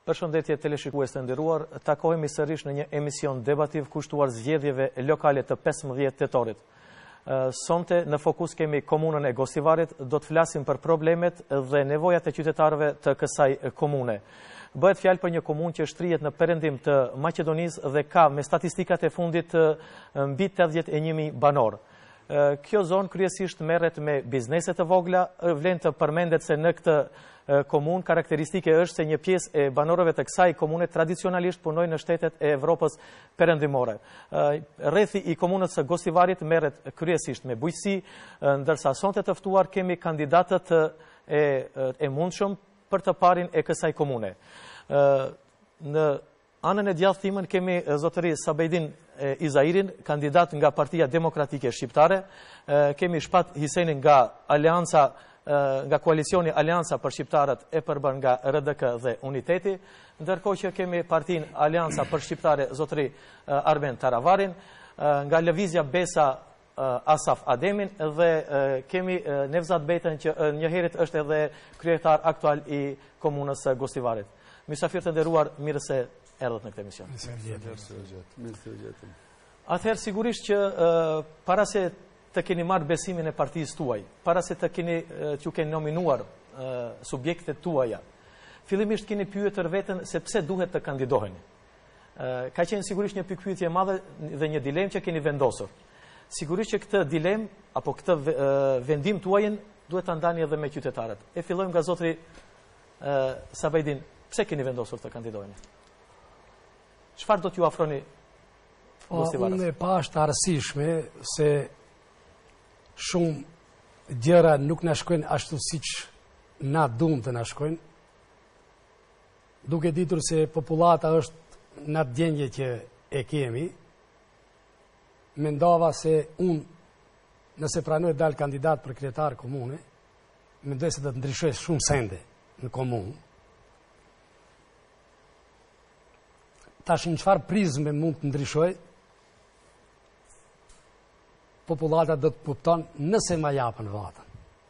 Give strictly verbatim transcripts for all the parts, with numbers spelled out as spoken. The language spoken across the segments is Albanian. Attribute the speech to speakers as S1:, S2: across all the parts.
S1: Përshëndetje teleshikues të nderuar, takohemi sërish në një emision debativ kushtuar zgjedhjeve lokale të pesëmbëdhjetë tetorit. Sonte në fokus kemi komunën e Gosivarit, do të flasim për problemet dhe nevojat e qytetarëve të kësaj komune. Bëhet fjalë për një komunë që shtrihet në perëndim të Maqedonisë dhe ka me statistikat e fundit mbi tetëdhjetë e një mijë banor. Kjo zonë kryesisht merret me biznese të vogla, vlen të përmendet se në këtë komunë karakteristike është se një pjesë e banorëve të kësaj komune tradicionalisht punojnë në shtetet e Evropës perëndimore. Rrethi i komunës së Gosivarit merret kryesisht me bujqësi, ndërsa sonte të ftuar kemi kandidatët e, e mundshëm për të parin e kësaj komune. Në anën e djathtimën kemi zotëri Sabejdin Izairin, kandidat nga Partia Demokratike Shqiptare, kemi Shpat Hisenin nga Alianca nga koalicioni Alianca për Shqiptarët e përbër nga R D K dhe Uniteti, ndërkohë që kemi partin Alianca për Shqiptare zotëri Arben Taravarin, nga Lëvizja Besa Asaf Ademin dhe kemi Nevzat Betën që njëherët është edhe kryetar aktual i komunës Gosivarit. Mysafir të nderuar, mirë se erdhët në këtë emision. Atëherë sigurisht që para se të keni marrë besimin e partisë tuaj, para se të keni që keni nominuar subjektet tuaja, fillimisht keni pyetur veten se pse duhet të kandidoheni. Ka qenë sigurisht një pikpyetje e madhe dhe një dilemë që keni vendosur. Sigurisht që këtë dilemë apo këtë vendim tuajin duhet ta ndani edhe me qytetarët. E fillojmë nga zotri Sabejdin, pse keni vendosur të kandidoheni? Çfarë do t'ju afroni Gosivarës?
S2: Unë e pashtë arsyeshme se shumë gjëra nuk na shkojnë ashtu siç na duam të na shkojnë. Duke ditur se popullata është në atë gjendje që e kemi, mendova se unë, nëse pranoj të dal kandidat për kryetar komune, mendoj se do të ndryshoj shumë sende në komunë. Tash në çfarë prizme mund të ndryshoj, popullata do të kupton nëse ma japën vatën.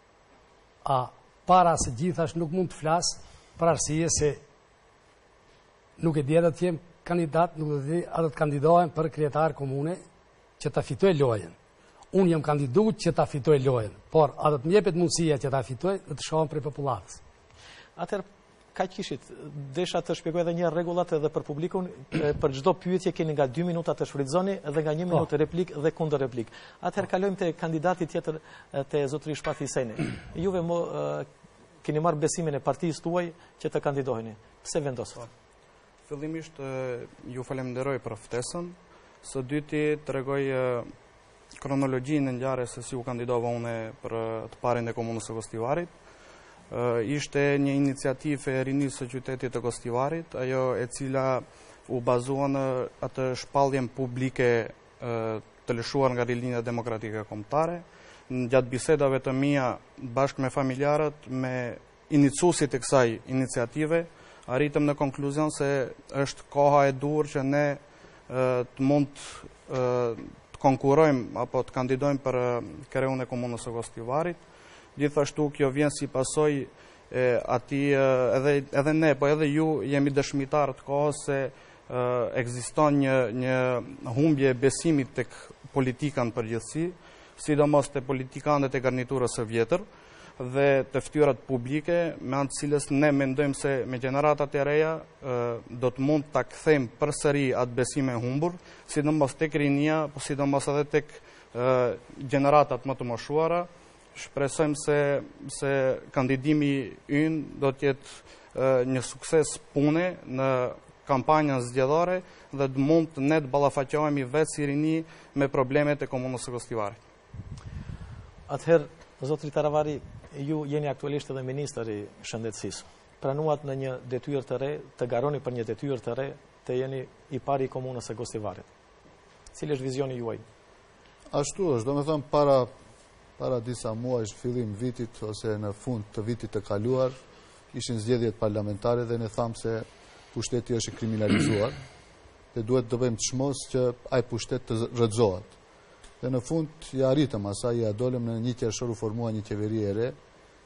S2: A para se gjithash nuk mund të flas për arsye se nuk e di edhe të jem kandidat, nuk e di edhe të kandidohem për kryetar komune që ta fitoj lojën. Unë jam kandidat që ta fitoj lojën, por a do të më jepet mundësia që ta fitoj dhe të shohim për popullatës.
S1: Atëherë ka kishit, desha të shpjegoj edhe një rregullat edhe për publikun, për çdo pyetje keni nga dy minuta të shfrytëzoni dhe nga një minutë replik dhe kundër replik. Atëherë kalojmë te kandidati tjetër, te zotëri Shpat Hiseni. Juve mo keni marrë besimin e partisë tuaj që të kandidoheni. Pse vendosët?
S3: Fillimisht ju falenderoj për ftesën, së dyti tregoj kronologjinë e ngjarjes se si u kandidova unë për të parin e komunës së Gosivarit. Ishte një iniciativë e rinisë së qytetit të Gosivarit, ajo e cila u bazua në atë shpalljen publike të lëshuar nga Rilinja Demokratike Kombëtare. Në gjatë bisedave të mia bashkë me familjarët, me iniciuesit e kësaj iniciative, arritëm në konkluzion se është koha e dur që ne të mund të konkurrojmë apo të kandidojmë për kreun e komunës së Gosivarit. Gjithashtu kjo vjen si pasoj e, ati edhe, edhe ne, po edhe ju jemi dëshmitarë të kohës se ekziston një, një humbje besimit tek politikan përgjithësi, sidomos te politikanët e garniturës së vjetër dhe të ftyrat publike, me anë të cilës ne mendojmë se me gjeneratat e reja e, do të mund ta kthejmë përsëri atë besim e humbur, sidomos tek rinia, po sidomos edhe tek e, gjeneratat më të moshuara. Shpresojmë se, se kandidimi ynë do të jetë një sukses pune në kampanjën zgjedhore dhe të mund të ne të ballafaqohemi vetë si rini me problemet e komunës së Gosivarit.
S1: Atëherë, zotri Taravari, ju jeni aktualisht edhe ministër i shëndetësisë. Pranuat në një detyrë të re, të garoni për një detyrë të re, të jeni i pari i komunës së Gosivarit. Cili është vizioni juaj?
S4: Ashtu është, do me thëmë para Para disa muajsh fillim vitit ose në fund të vitit të kaluar, ishin zgjedhjet parlamentare dhe ne thamë se pushteti është kriminalizuar dhe duhet të bëjmë çmos që ai pushtet të rrëzohet. Dhe në fund ja arritëm asaj, ja dolëm në një qershor u formua një qeveri e re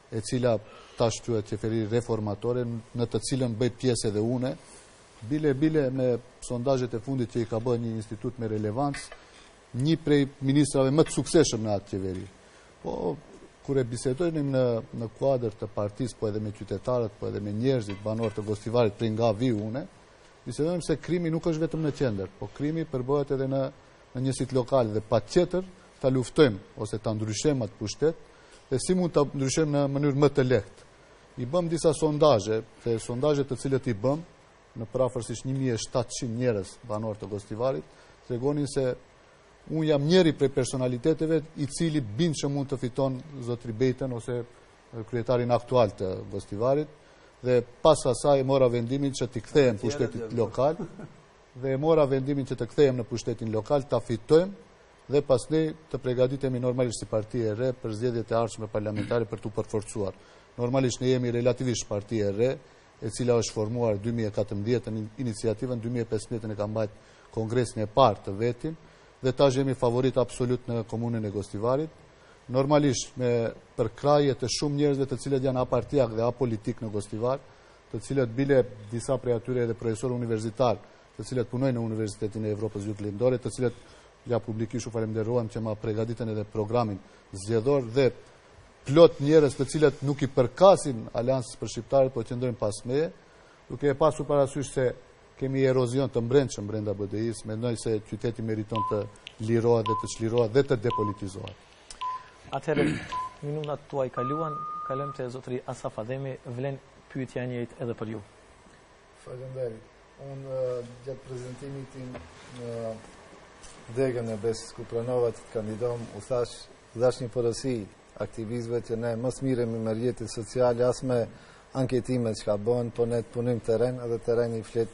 S4: e cila tash quhet qeveri reformatore, në të cilën bëj pjesë edhe une, bile bile me sondazhet e fundit që i ka bërë një institut me relevancë, një prej ministrave më të suksesshëm në atë qeveri. Po, kur e bisedojmë në, në kuadër të partisë, po edhe me qytetarët, po edhe me njerëzit, banor të Gostivarit, prej nga vi une, bisedojmë se krimi nuk është vetëm në qendër, po krimi përbëhet edhe në, në njësit lokale dhe pa tjetër ta luftojmë ose ta ndryshojmë atë pushtet, dhe si mund ta ndryshojmë në mënyrë më të lehtë. I bëm disa sondazhe, dhe sondazhet të cilët i bëm në parafërsisht një mijë e shtatëqind njerëz banor të Gostivarit, tregonin se unë jam njeri prej personaliteteve i cili bind që mund të fiton zotri Bejten ose kryetarin aktual të Gostivarit, dhe pas asaj mora vendimin që t'i kthejem pushtetit lokal, dhe mora vendimin që të kthejem në pushtetin lokal, ta fitojmë, dhe pas ne të pregaditemi normalisht si parti e re për zgjedhjet e ardhshme parlamentare për t'u përforcuar. Normalisht ne jemi relativisht parti e re, e cila është formuar dy mijë e katërmbëdhjetë, iniciativën dy mijë e pesëmbëdhjetë e ka mbajt kongresin e parë të vetin, dhe tash jemi favorit absolut në komunën e Gostivarit. Normalisht me përkraje të shumë njerëzve të cilët janë apartiak dhe apolitik në Gostivar, të cilët bile disa prej atyre edhe profesor universitar, të cilët punojnë në Universitetin e Evropës Juglindore, të cilët ja publikisht u falenderuam që ma pregaditën edhe programin zgjedhor, dhe plot njerëz të cilët nuk i përkasin Aleancës për Shqiptarët, po qëndrojnë pas meje, duke e pasur parasysh se kemi erozion të mbrendshëm brenda B D I-s, mendoj se qyteti meriton të lirohet dhe të çlirohet dhe të depolitizohet.
S1: Atëherë, minutat tuaj kaluan, kalojmë te zotëri Asaf Ademi, vlen pyetja e njëjtë edhe për ju.
S5: Faleminderit. Unë gjatë prezantimit tim në degën e Besës ku pranova të kandidom, u thash, dhash një porosi aktivistëve që ne mos miremi me rrjetet sociale, as me anketimet që ka bën, po ne të punim teren, edhe tereni flet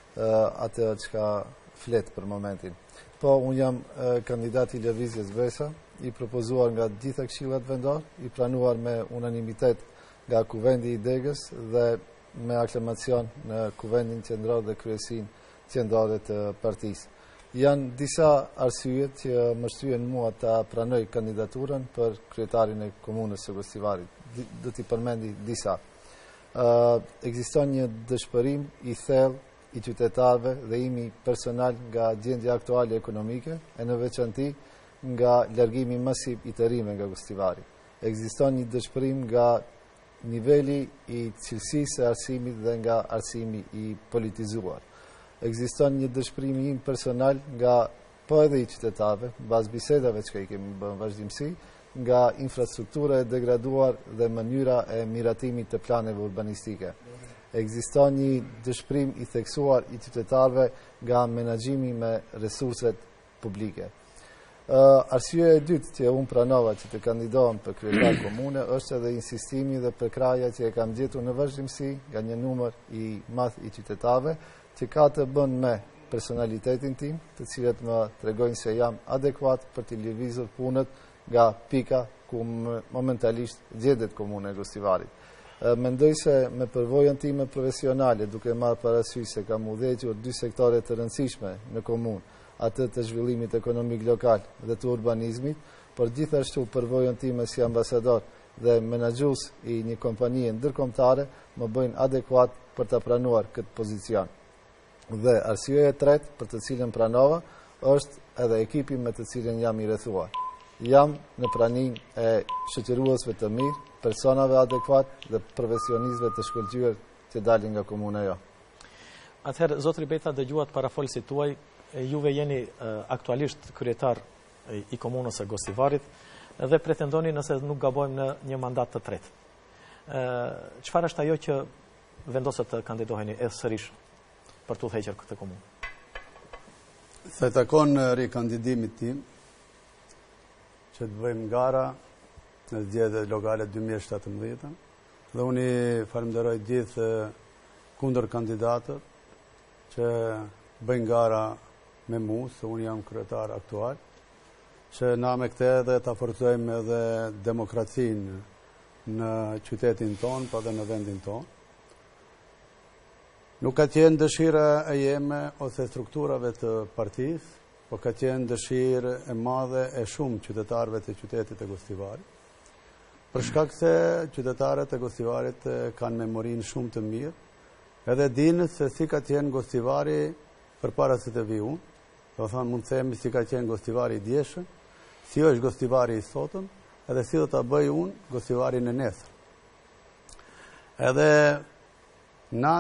S5: uh, atë që ka flet për momentin. Po, unë jam uh, kandidat i Lëvizjes Besa, i propozuar nga gjitha këshillat vendor, i pranuar me unanimitet nga kuvendi i degës dhe me aklamacion në kuvendin qendror dhe kryesin qendrore të partisë. Janë disa arsyet që më shtyen mua ta pranoj kandidaturën për kryetarin e komunës së Gostivarit. Do t'i përmendi disa. Uh, Ekziston një dëshpërim i thellë i qytetarëve dhe imi personal nga gjendja aktuale ekonomike, e në veçanti nga largimi masiv i të rinjve nga Gostivari. Ekziston një dëshpërim nga niveli i cilësisë së arsimit dhe nga arsimi i politizuar. Ekziston një dëshpërim im personal nga po edhe i qytetarëve, bazë bisedave që i kemi bërë vazhdimsi, nga infrastruktura e degraduar dhe mënyra e miratimit të planeve urbanistike. Ekziston një dëshpërim i theksuar i qytetarëve nga menaxhimi me resurset publike. Uh, Arsyeja e dytë që unë pranova që të kandidohem për kryetar komune është edhe insistimi dhe përkraja që e kam gjetur në vazhdimsi nga një numër i madh i qytetarëve që ka të bën me personalitetin tim, të cilët më tregojnë se jam adekuat për të lëvizur punët nga pika ku momentalisht gjendet komuna e Gostivarit. Uh, mendoj se me përvojën time profesionale, duke marrë parasysh se kam udhëhequr dy sektore të rëndësishme në komunë, atë të zhvillimit ekonomik lokal dhe të urbanizmit, por gjithashtu përvojën time si ambasador dhe menaxhues i një kompanie ndërkombëtare më bëjnë adekuat për të pranuar këtë pozicion. Dhe arsyeja e tretë për të cilën pranova është edhe ekipi me të cilën jam i rrethuar. Jam në praninë e shoqëruesve të mirë, personave adekuat dhe profesionistëve të shkëlqyer që dalin nga komuna jo.
S1: Atëherë, zotri Beta, dëgjuat parafolësit tuaj, juve jeni uh, aktualisht kryetar i komunës së Gostivarit dhe pretendoni nëse nuk gabojmë në një mandat të tretë. Uh, Çfarë është ajo që vendoset të kandidoheni edhe sërish për të udhëhequr këtë komunë?
S6: Se takon rikandidimit tim që të bëjmë gara në zgjedhjet lokale dy mijë e shtatëmbëdhjetë dhe unë i falenderoj gjithë kundër kandidatët që bëjnë gara me mu, se unë jam kryetar aktual, që na me këte edhe të forcojmë edhe demokracinë në qytetin tonë, pa dhe në vendin tonë. Nuk ka qenë dëshira e jeme ose strukturave të partisë, po ka qenë dëshirë e madhe e shumë qytetarëve të qytetit e Gostivarit. për shkak se qytetarët e Gostivarit kanë memorinë shumë të mirë, edhe dinë se si ka qenë Gostivari përpara se të vi unë, do thonë mund të themi si ka qenë Gostivari i djeshëm, si është Gostivari i sotëm, edhe si do ta bëj unë Gostivarin e nesër. Edhe na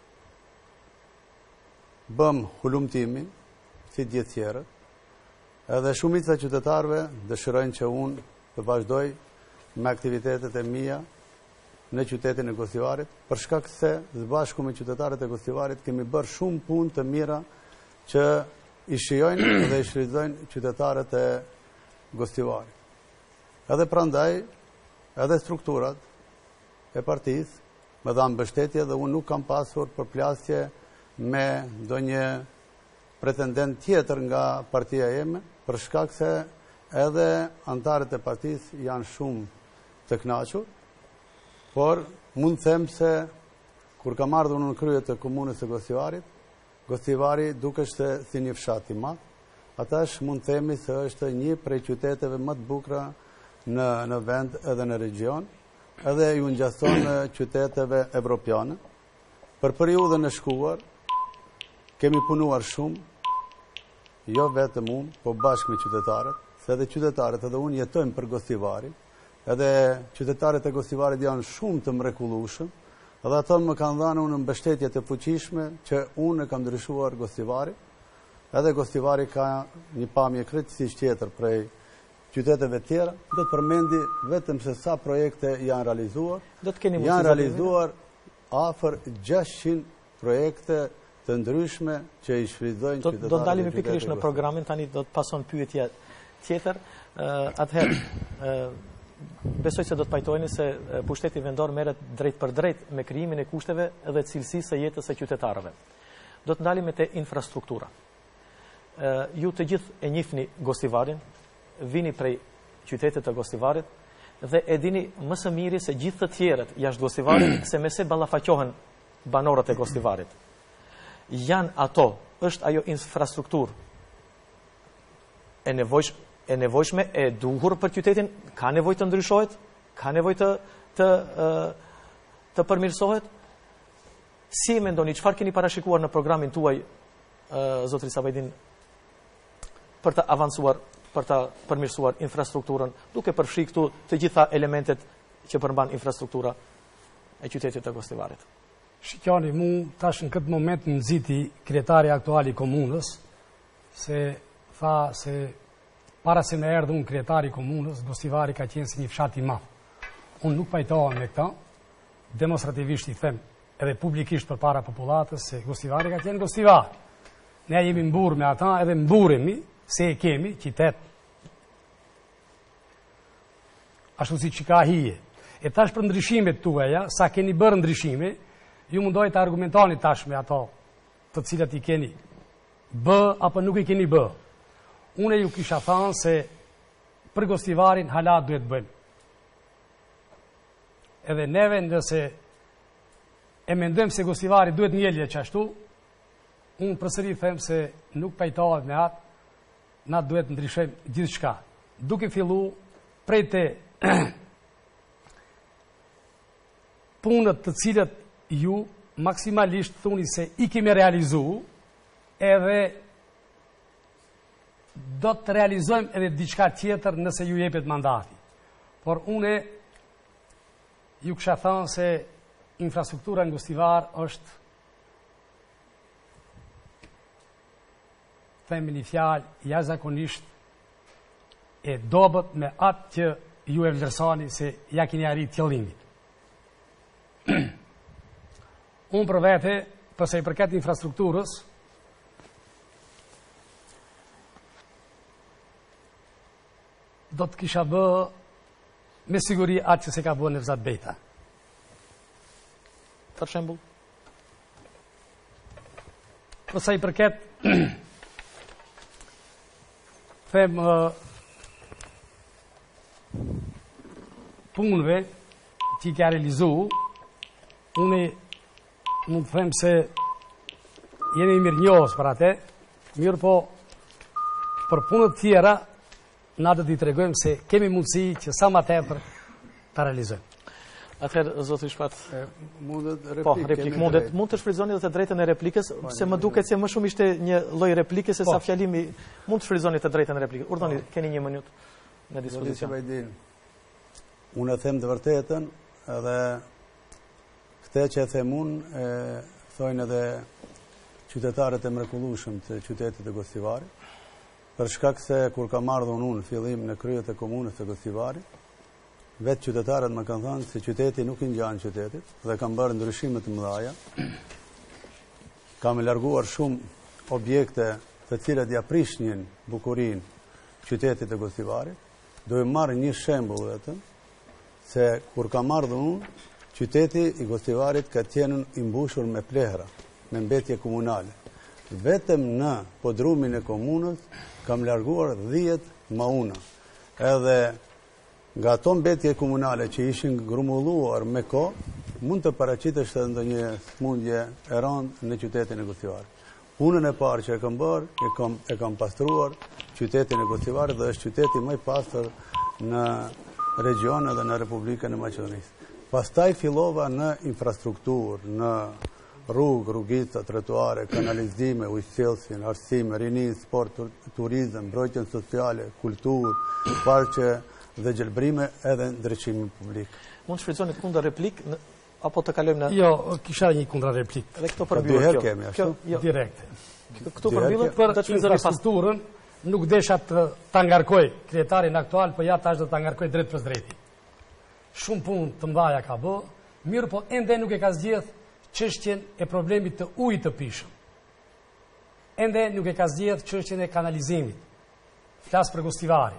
S6: bëm hulumtimin, si gjithë tjerët, edhe shumica qytetarëve dëshirojnë që unë të vazhdoj me aktivitetet e mia në qytetin e Gostivarit, për shkak se së bashku me qytetarët e Gostivarit kemi bërë shumë punë të mira që i shijojnë dhe i shfrytëzojnë qytetarët e Gostivarit. Edhe prandaj, edhe strukturat e partisë më dhanë mbështetje dhe unë nuk kam pasur përplasje me ndonjë pretendent tjetër nga partia jeme, për shkak se edhe antarët e partisë janë shumë të kënaqur, por mund të them se kur kam ardhur në krye të komunës së Gostivarit, Gostivari dukesh se si një fshat i madh, atash mund të themi se është një prej qyteteve më të bukura në në vend edhe në region, edhe ju ngjason qyteteve evropiane. Për periudhën e shkuar kemi punuar shumë, jo vetëm unë, po bashkë me qytetarët, se edhe qytetarët edhe unë jetojmë për Gostivarin, edhe qytetarët e Gostivarit janë shumë të mrekullueshëm, edhe ato më kanë dhënë unë mbështetje të fuqishme që unë e kam ndryshuar Gostivarin, edhe Gostivari ka një pamje krejtësisht tjetër prej qyteteve tjera, do të përmendi vetëm se sa projekte janë realizuar.
S1: Do të keni
S6: janë realizuar afër gjashtëqind projekte të ndryshme që i shfrytëzojnë qytetarët.
S1: Do të dalemi pikërisht në programin, tani do të pason pyetje tjetër. Atëherë, besoj se do të pajtoheni se pushteti vendor merret drejt për drejt me krijimin e kushteve dhe cilësisë së jetës së qytetarëve. Do të ndalemi te infrastruktura. Ju të gjithë e njihni Gostivarin, vini prej qytetit të Gostivarit dhe e dini më së miri se gjithë të tjerët jashtë Gostivarit se me se ballafaqohen banorët e Gostivarit. Janë ato, është ajo infrastrukturë e nevojshme, e nevojshme, e duhur për qytetin, ka nevojë të ndryshohet, ka nevojë të të të përmirësohet. Si e mendoni, çfarë keni parashikuar në programin tuaj, zotri Sabajdin, për të avancuar, për të përmirësuar infrastrukturën, duke përfshi këtu të gjitha elementet që përmban infrastruktura e qytetit të Gostivarit?
S2: Shikjani, mu tash në këtë moment në nxiti kryetari aktuali komunës, se tha se para se me erdhë unë kryetari komunës, Gostivari ka qenë si një fshat i madh. Unë nuk pajtohem me këta, demonstrativisht i them edhe publikisht për para popullatës se Gostivari ka qenë Gostivar. Ne jemi mburë me ata edhe mburemi se e kemi qytet. Ashtu si që ka hije. E tash për ndryshimet tuaja, sa keni bërë ndryshime, ju mundoj të argumentoni tash me ato të cilat i keni bë apo nuk i keni bë. Unë ju kisha thënë se për Gostivarin hala duhet bëjmë. Edhe neve nëse e mendojmë se Gostivari duhet njëllje që ashtu, unë përsëri them se nuk pajtohet me atë, na duhet ndryshojmë gjithë shka. Duke fillu prej të punët të cilët ju maksimalisht thuni se i kemi realizu, edhe do të realizojmë edhe diçka tjetër nëse ju jepet mandati. Por une ju kësha thënë se infrastruktura në Gostivar është, themi një fjalë jashtëzakonisht e dobët me atë që ju e vlerësoni se ja keni arrit qëllimit. Unë për vete, përse i përket infrastrukturës, do të kisha bë me siguri atë që se ka bë Nevzat Bejta.
S1: Për shembull,
S2: përse i përket them punëve që i ka realizu, unë mund të them se jemi mirë njohës për atë, mirë po për punët tjera na do t'i tregojmë se kemi mundësi që sa më tepër ta realizojnë.
S1: Atëherë, zoti Shpat,
S6: Mundet
S1: po, replik, mundet, mund të shfrytëzoni edhe të drejtën e replikës, se më duket se më shumë ishte një lloj replike se sa fjalimi, mund të shfrytëzoni të drejtën e replikës. Urdhoni, keni një minutë në dispozicion.
S6: Unë e them të vërtetën, edhe këte që e them unë, e thojnë edhe qytetarët e mrekullueshëm të qytetit të Gostivarit, për shkak se kur kam ardhur unë në fillim në kryet e komunës të Gostivarit, vetë qytetarët më kanë thënë se qyteti nuk i ngjan qytetit dhe kanë bërë ndryshime të mëdha. Kam larguar shumë objekte të cilat ja prishnin bukurinë qytetit të Gostivarit. Do të marr një shembull vetëm se kur kam ardhur unë, qyteti i Gostivarit ka qenë i mbushur me plehra, me mbetje komunale. Vetëm në podrumin e komunës kam larguar dhjetë mauna. Edhe nga ato mbetje komunale që ishin grumbulluar me kohë, mund të paraqitesh edhe ndonjë smundje e rëndë në qytetin e Gostivarit. Punën e parë që e kam bërë, e kam, e kam pastruar qytetin e Gostivarit dhe është qyteti më i pastër në region edhe në Republikën e Maqedonisë. Pastaj fillova në infrastrukturë, në rrugë, rrugica, trotuare, kanalizime, ujësjellësin, arsime, rini, sport, turizëm, mbrojtjen sociale, kulturë, parqe dhe gjelbrime edhe ndryqimin publik.
S1: Mund të shfrytëzoni kundër replik apo të kalojmë në
S2: Jo, kisha një kundër replik.
S1: Edhe këto përmbyllet kjo.
S6: Kemi,
S1: kjo
S2: jo direkte.
S1: Këto përmbyllet
S2: për
S1: do të shfrytëzoni pas.
S2: Infrastrukturën nuk desha të ta ngarkoj kryetarin aktual, po ja tash do ta ngarkoj drejt për drejti. Shumë punë të mëdha ka bë, mirë po ende nuk e ka zgjedh çështjen e problemit të ujit të pishëm. Ende nuk e ka zgjedh çështjen e kanalizimit. Flas për Gostivarin.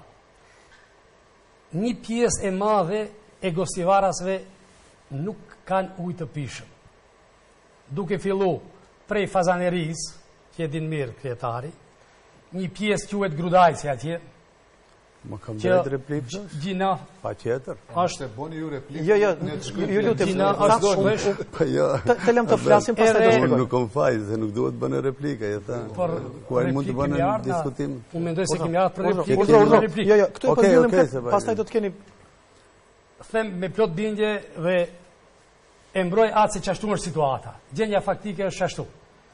S2: Një pjesë e madhe e gostivarasve nuk kanë ujë të pishëm. Duke fillu prej fazaneris, që e din mirë kryetari, një pjesë quhet Grudajci atje,
S6: më kam drejt replik
S2: gjina
S6: pa tjetër.
S4: Është boni ju replik.
S1: Jo, jo, ju lutem.
S2: Gjina është dosh.
S6: Po jo.
S1: Të lëm të flasim pastaj do shkojmë.
S6: Nuk kam faj se nuk duhet bënë replika, e tha. Ku ai mund të bënë diskutim.
S2: Unë mendoj se kemi ardhur për replikë.
S1: Jo, jo, këtu e përmbyllim, pastaj do të keni
S2: them me plot bindje dhe e mbroj atë se çashtu është situata. Gjendja faktike është ashtu.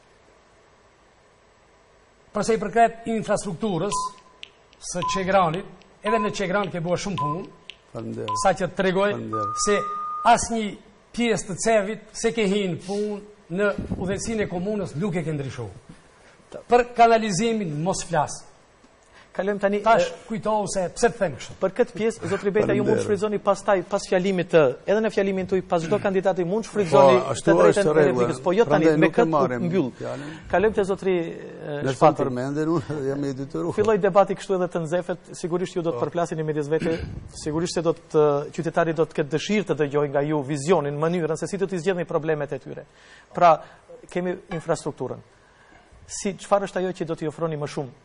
S2: Për sa i përket infrastrukturës së Çegranit, edhe në Çegran ke bërë shumë punë.
S6: Faleminderit.
S2: Sa që tregoj se asnjë pjesë të cevit se ke hinë punë në udhëheqësinë e komunës nuk e ke ndryshuar. Për kanalizimin mos flas.
S1: Kalojmë tani
S2: tash kujtohu se pse të them kështu.
S1: Për këtë pjesë zotri Beta ju mund të shfrytëzoni pastaj pas fjalimit të edhe në fjalimin tuaj pas çdo kandidati mund të shfrytëzoni të drejtën e replikës, po jo tani me këtë mbyll. Kalojmë te zotri
S6: Shpati. Përmendën unë jam i detyruar.
S1: Filloi debati kështu edhe të nxehfet, sigurisht ju do të përplaseni midis vetë, sigurisht se do të qytetarit do të ketë dëshirë të dëgjojë nga ju vizionin, mënyrën se si do të zgjidhni problemet e tyre. Pra, kemi infrastrukturën. Si çfarë është ajo që do t'i ofroni më shumë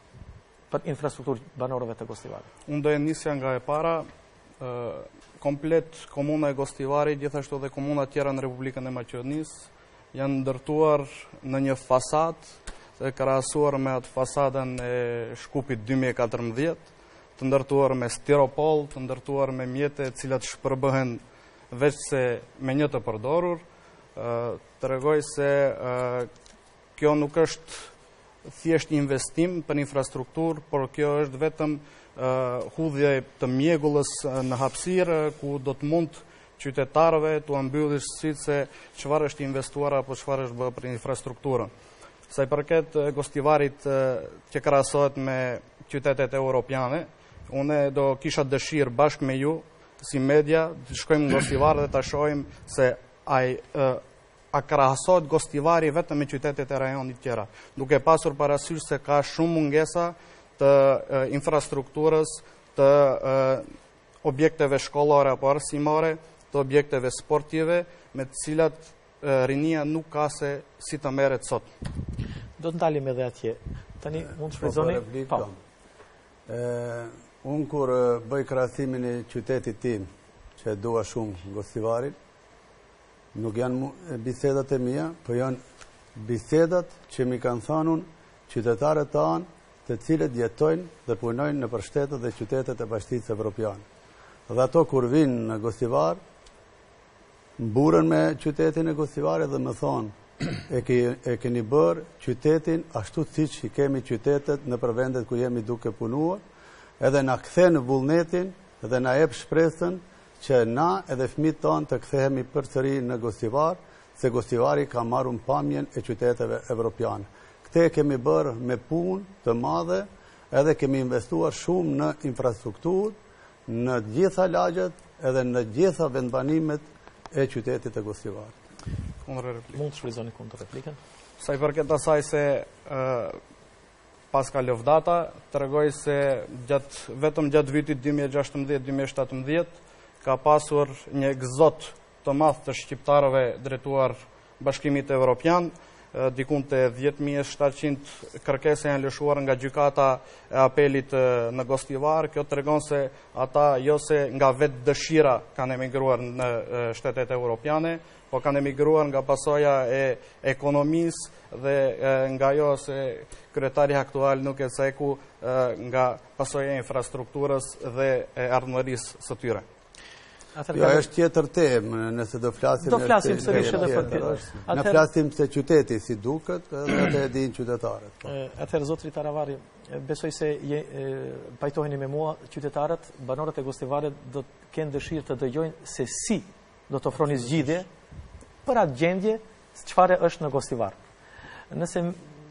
S1: për infrastrukturë banorëve të Gostivarit?
S3: Unë do e nisja nga e para, e, komplet komuna e Gostivarit, gjithashtu dhe komuna tjera në Republikën e Maqedonisë, janë ndërtuar në një fasad, dhe krahasuar me atë fasadën e Shkupit dy mijë e katërmbëdhjetë, të ndërtuar me stiropol, të ndërtuar me mjete cilat shpërbëhen veç se me një të përdorur. E, tregoj se e, kjo nuk është thjesht investim për infrastrukturë, por kjo është vetëm uh, hudhje të mjegullës në hapësirë, ku do të mund qytetarëve të ambylli sytë se çfarë është investuar apo çfarë është bërë për infrastrukturën. Sa i përket Gostivarit uh, që krahasohet me qytetet europiane, unë do kisha dëshirë bashkë me ju, si media, të shkojmë në Gostivar dhe të shohim se ai uh, a krahasohet Gostivari vetëm me qytetet e rajonit tjera, duke pasur parasysh se ka shumë mungesa të e, infrastrukturës, të e, objekteve shkollore apo arsimore, të objekteve sportive, me të cilat e, rinia nuk ka se si të merret sot.
S1: Do të ndalim edhe atje. Tani mund të shfrytëzoni. Po.
S6: Unë kur bëj krahasimin e qytetit tim, që e dua shumë Gostivarin, nuk janë bisedat e mia, po janë bisedat që mi kanë thënë qytetarët tanë të cilët jetojnë dhe punojnë në shtetet dhe qytetet e Bashkisë Evropiane. Dhe ato kur vinë në Gostivar, mburën me qytetin e Gostivarit dhe më thonë, e, ke, e keni bërë qytetin ashtu siç i kemi qytetet në përvendet ku jemi duke punuar, edhe na kthen vullnetin dhe na jep shpresën që na edhe fëmijët tonë të kthehemi përsëri në Gostivar, se Gostivari ka marrur pamjen e qyteteve evropiane. Këtë kemi bërë me punë të madhe, edhe kemi investuar shumë në infrastrukturë, në gjitha lagjet edhe në gjitha vendbanimet e qytetit e Gostivarit.
S1: Mund të shfrytëzoni kundër replikën?
S3: Sa i përket asaj se uh, pas ka lëvdata, tregoj se gjatë, vetëm gjatë vitit dy mijë e gjashtëmbëdhjetë dy mijë e shtatëmbëdhjetë ka pasur një gëzot të madh të shqiptarëve drejtuar Bashkimit Evropian, dikun të dhjetë mijë e shtatëqind kërkesa janë lëshuar nga gjykata e apelit në Gostivar. Kjo tregon se ata jo se nga vetë dëshira kanë emigruar në shtetet europiane, po kanë emigruar nga pasoja e ekonomisë dhe nga jo se kryetari aktual nuk e ceku nga pasoja e infrastrukturës dhe e ardhmërisë së tyre.
S6: Jo, është tjetër temë, nëse do flasim...
S1: Do flasim sërish edhe për tjetër.
S6: Ne flasim se qyteti si duket, edhe atë e din qytetarët.
S1: Atëherë, zotri Taravari, besoj se je, pajtoheni me mua, qytetarët, banorët e Gostivarit do të kenë dëshirë të dëgjojnë se si do të ofroni zgjidhje për atë gjendje çfarë është në Gostivar. Nëse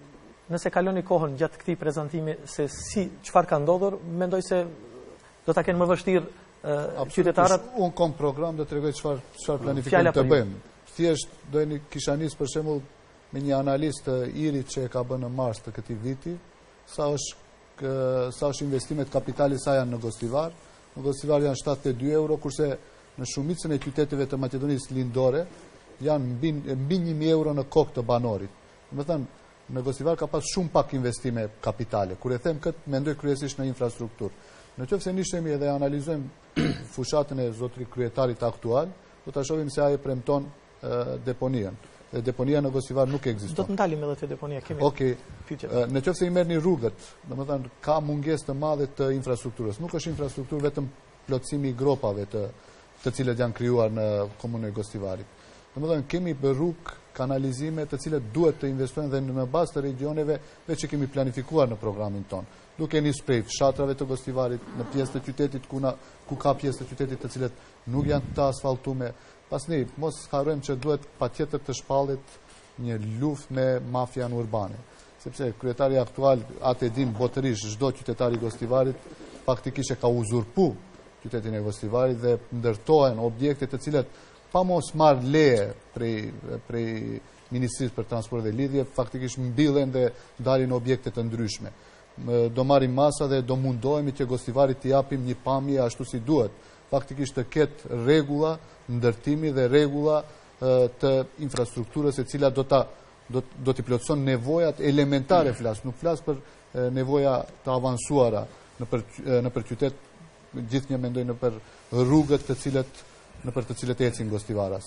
S1: nëse kaloni kohën gjatë këtij prezantimi se si çfarë ka ndodhur, mendoj se do ta kenë më vështirë qytetarët.
S4: Unë kom program dhe të regoj çfarë planifikim të bëjmë. Thjesht dojni kisha nisë për shembull me një analist të irit që e ka bënë në mars të këtij viti, sa është sa është investimet kapitali sa janë në Gostivar. Në Gostivar janë shtatëdhjetë e dy euro, kurse në shumicën e qyteteve të Maqedonisë Lindore janë mbi, mbi një mijë euro në kokë të banorit. Do të thënë, në Gostivar ka pas shumë pak investime kapitale. Kur e them këtë, mendoj kryesisht në infrastrukturë. Në qoftë se nishemi edhe analizojmë fushatën e zotrit kryetarit aktual, do ta shohim se ai premton deponinë. Dhe deponia në Gostivar nuk ekziston.
S1: Do të ndalim edhe te deponia, kemi.
S4: Okej. Okay. Në qoftë se i merrni rrugët, domethënë ka mungesë të madhe të infrastrukturës. Nuk është infrastrukturë vetëm plotësimi i gropave të të cilët janë krijuar në komunën e Gostivarit. Domethënë kemi rrugë, kanalizime të cilët duhet të investojnë dhe në bazë të regioneve veç që kemi planifikuar në programin ton. Duke nisur prej fshatrave të Gostivarit, në pjesë të qytetit ku, na, ku ka pjesë të qytetit të cilët nuk janë të asfaltume. Pastaj mos harrojmë që duhet patjetër të shpallet një luftë me mafian urbane. Sepse kryetari aktual, atë e din botërisht, çdo qytetar i Gostivarit faktikisht e ka uzurpu qytetin e Gostivarit dhe ndërtohen objekte të cilat pa mos marrë leje prej, prej Ministrisë për Transport dhe Lidhje, faktikisht mbillen dhe dalin objekte të ndryshme. Do marrim masa dhe do mundohemi që Gostivarit të japim një pamje ashtu si duhet. Faktikisht të ketë rregulla ndërtimi dhe rregulla të infrastrukturës e cila do ta do, do t'i plotëson nevojat elementare, flas, nuk flas për nevoja të avansuara në për në për qytet, gjithnjë mendoj në për rrugët të cilët në për të cilët ecin Gostivaras.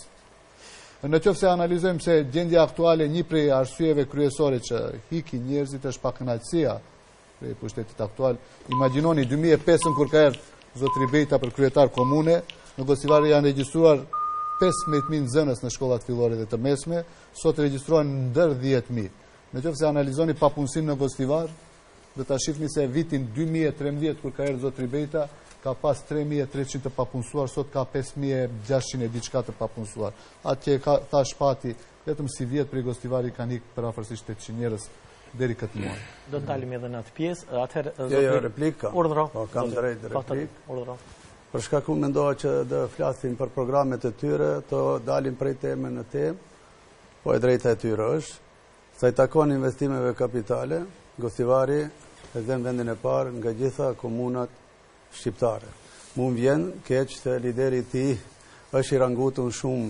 S4: Në qoftë se analizojmë se gjendja aktuale, një prej arsyeve kryesore që hikin njerëzit është pakënaqësia prej pushtetit aktual. Imagjinoni dy mijë e pesë kur ka erdhur zotri Bejta për kryetar komune, në Gostivar janë regjistruar pesëmbëdhjetë mijë nxënës në shkollat fillore dhe të mesme, sot regjistrohen ndër dhjetë mijë. Në qoftë se analizoni papunësinë në Gostivar, do ta shihni se vitin dy mijë e trembëdhjetë kur ka erdhur zotri Bejta, ka pas tre mijë e treqind të papunësuar, sot ka pesë mijë e gjashtëqind e diçka të papunësuar. Atje ka tha shpati, vetëm si vjet prej Gostivari kanë ikë për afërsisht tetëqind njerëz deri këtë muaj.
S1: Do të dalim edhe në atë pjesë, atëherë
S6: jo, jo, replika.
S1: Urdhro.
S6: Po kam drejt replik.
S1: Urdhro.
S6: Për shkak unë mendova që do flasim për programet e tyre, të dalim prej teme në temë, po e drejta e tyre është sa i takon investimeve kapitale, Gostivari e zën vendin e parë nga gjitha komunat shqiptare. Mu më vjen keq se lideri ti është i rangutur shumë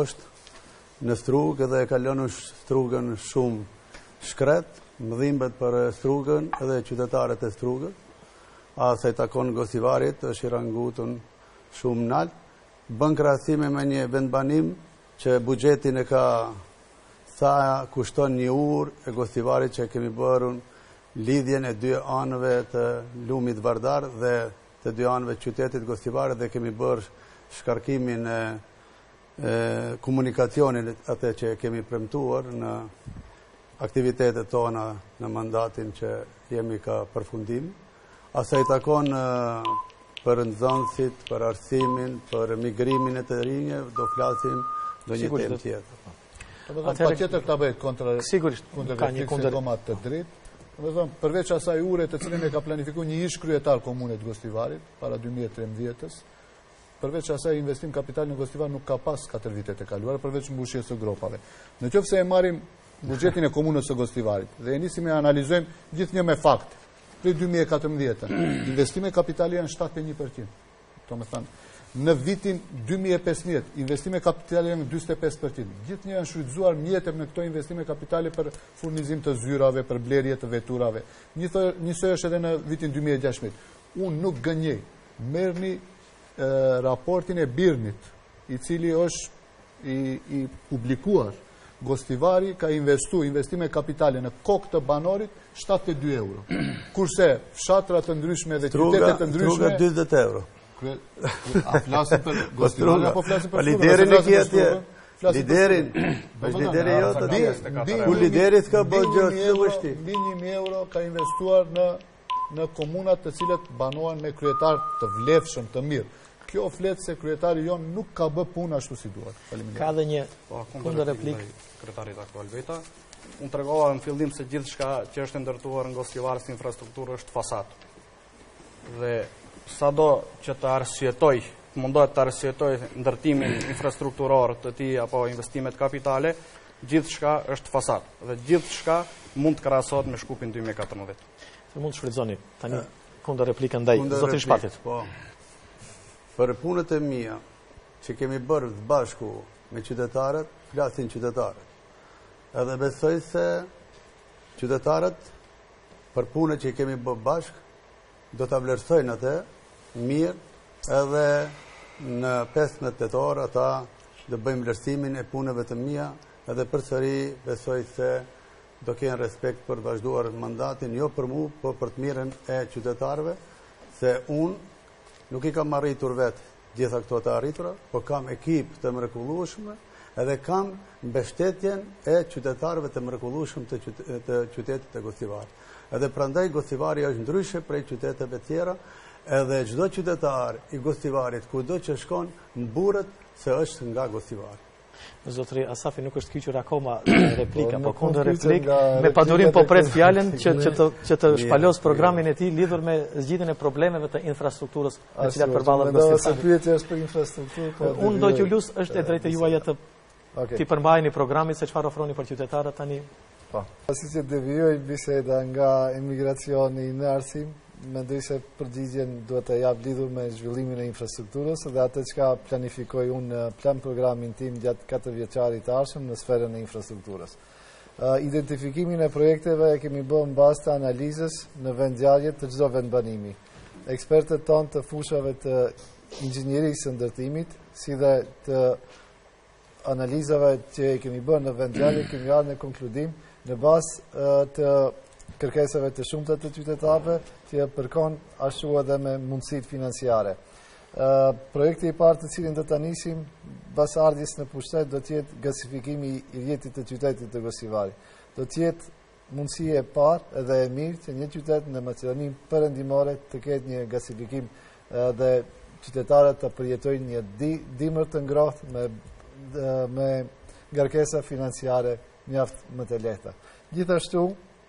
S6: poshtë në strugë dhe e kalon strugën shumë shkret, më dhimbet për strugën edhe qytetarët e strugës, a se i takon Gostivarit është i rangutur shumë nalt, bën krahasime me një vendbanim që buxhetin e ka sa kushton një urë e Gostivarit që kemi bërën lidhjen e dy anëve të lumit Vardar dhe të dy anëve të qytetit Gostivarit dhe kemi bërë shkarkimin e, e komunikacionit atë që kemi premtuar në aktivitetet tona në mandatin që jemi ka përfundim. Asaj takon e, për nxënësit, për arsimin, për migrimin e të rinjve, do flasim do një temë tjetër.
S4: Pa tjetër ta bëjt kontra refleksi komat të dritë. Përveç asaj ure të cilën e ka planifiku një ish kryetar komunet Gostivarit, para dy mijë e trembëdhjetës, përveç asaj investim kapital në Gostivar nuk ka pas katër vitet e kaluar, përveç mbushjes së gropave. Në qoftë se e marrim buxhetin e komunës së Gostivarit dhe e nisim e analizojmë gjithnjë me fakte, prej dy mijë e katërmbëdhjetën, investime kapitale janë shtatëdhjetë e një përqind. Domethënë, në vitin dy mijë e pesëmbëdhjetë, investime kapitale janë njëzet e pesë përqind. Gjithnjë janë shfrytzuar mjetër në këto investime kapitale për furnizim të zyrave, për blerje të veturave. Njësoj është edhe në vitin dy mijë e gjashtëdhjetë. Unë nuk gënjej, merrni e, raportin e Birnit, i cili është i, i publikuar. Gostivari ka investu investime kapitale në kokë të banorit shtatëdhjetë e dy euro. Kurse fshatra të ndryshme dhe qytetet të ndryshme
S6: Struga dyzet euro.
S4: A flasim për Gostivarin apo flasim për
S6: Struga? Liderin e kje liderin, është lideri jo të tjerë. Ku liderit ka bërë gjë të vështirë.
S4: Mbi një mijë euro ka investuar në në komunat të cilët banohen me kryetar të vlefshëm, të mirë. Kjo flet se kryetari jon nuk ka bë punë ashtu si duhet.
S1: Ka edhe një kundër replik
S3: kryetarit aktual Veta. Unë tregova në fillim se gjithçka që është ndërtuar në Gostivar si infrastrukturë është fasad. Dhe sado që të arsyetoj, mundohet të arsyetoj ndërtimin infrastrukturor të tij apo investimet kapitale, gjithçka është fasad dhe gjithçka mund të krahasohet me Shkupin dy mijë e katërmbëdhjetë.
S1: Se mund të shfrytëzoni tani kundër replikën ndaj zotit Shpatit.
S6: Po. Për punët e mia që kemi bërë të bashku me qytetarët, flasin qytetarët. Edhe besoj se qytetarët për punët që kemi bërë bashkë do të vlerësojnë atë mirë, edhe në pesëmbëdhjetë tetor ata do bëjmë vlerësimin e punëve të mia, edhe përsëri besoj se do kenë respekt për vazhduar mandatin, jo për mua, por për të mirën e qytetarëve, se unë nuk i kam arritur vetë gjitha këto të arritura, por kam ekip të mrekullueshëm, edhe kam mbështetjen e qytetarëve të mrekullueshëm të, qytet, të qytetit të Gostivarit. Edhe prandaj Gostivari është ndryshe prej qyteteve tjera, edhe çdo qytetar i Gostivarit kudo që shkon mburret se është nga Gostivari.
S1: Zotri Asafi nuk është kyqur akoma replika, po kundër replik, me padurim po pret fjalën që që të që të shpalos programin e tij lidhur me zgjidhjen e problemeve të infrastrukturës me cilat përballet Gostivari.
S5: Sa pyetje është për infrastrukturë, po.
S1: Unë do t'ju lus është e drejtë juaja të ti përmbajeni programin se çfarë ofroni për qytetarët tani.
S5: Po. Pasi që devijoj biseda nga emigracioni në arsim, mendoj se përgjigjen duhet të jap lidhur me zhvillimin e infrastrukturës dhe atë çka planifikoj unë në plan programin tim gjatë katër vjeçarit të ardhshëm në sferën e infrastrukturës. Uh, identifikimin e projekteve e kemi bërë mbas të analizës në vendngjarje të çdo vendbanimi. Ekspertët tonë të fushave të inxhinierisë së ndërtimit, si dhe të analizave që kemi bërë në vendngjarje, kemi ardhur në konkludim në bazë uh, të kërkesave të shumta të qytetarëve që përkon ashtu edhe me mundësitë financiare. Uh, projekti i parë të cilin do ta nisim pas ardhjes në pushtet do të jetë gasifikimi i rrjetit të qytetit të Gostivarit. Do të jetë mundësi e parë edhe e mirë që një qytet në Maqedoninë Perëndimore të ketë një gasifikim uh, dhe qytetarët të përjetojnë një di, dimër të ngrohtë me uh, me ngarkesa financiare mjaft më të lehta. Gjithashtu,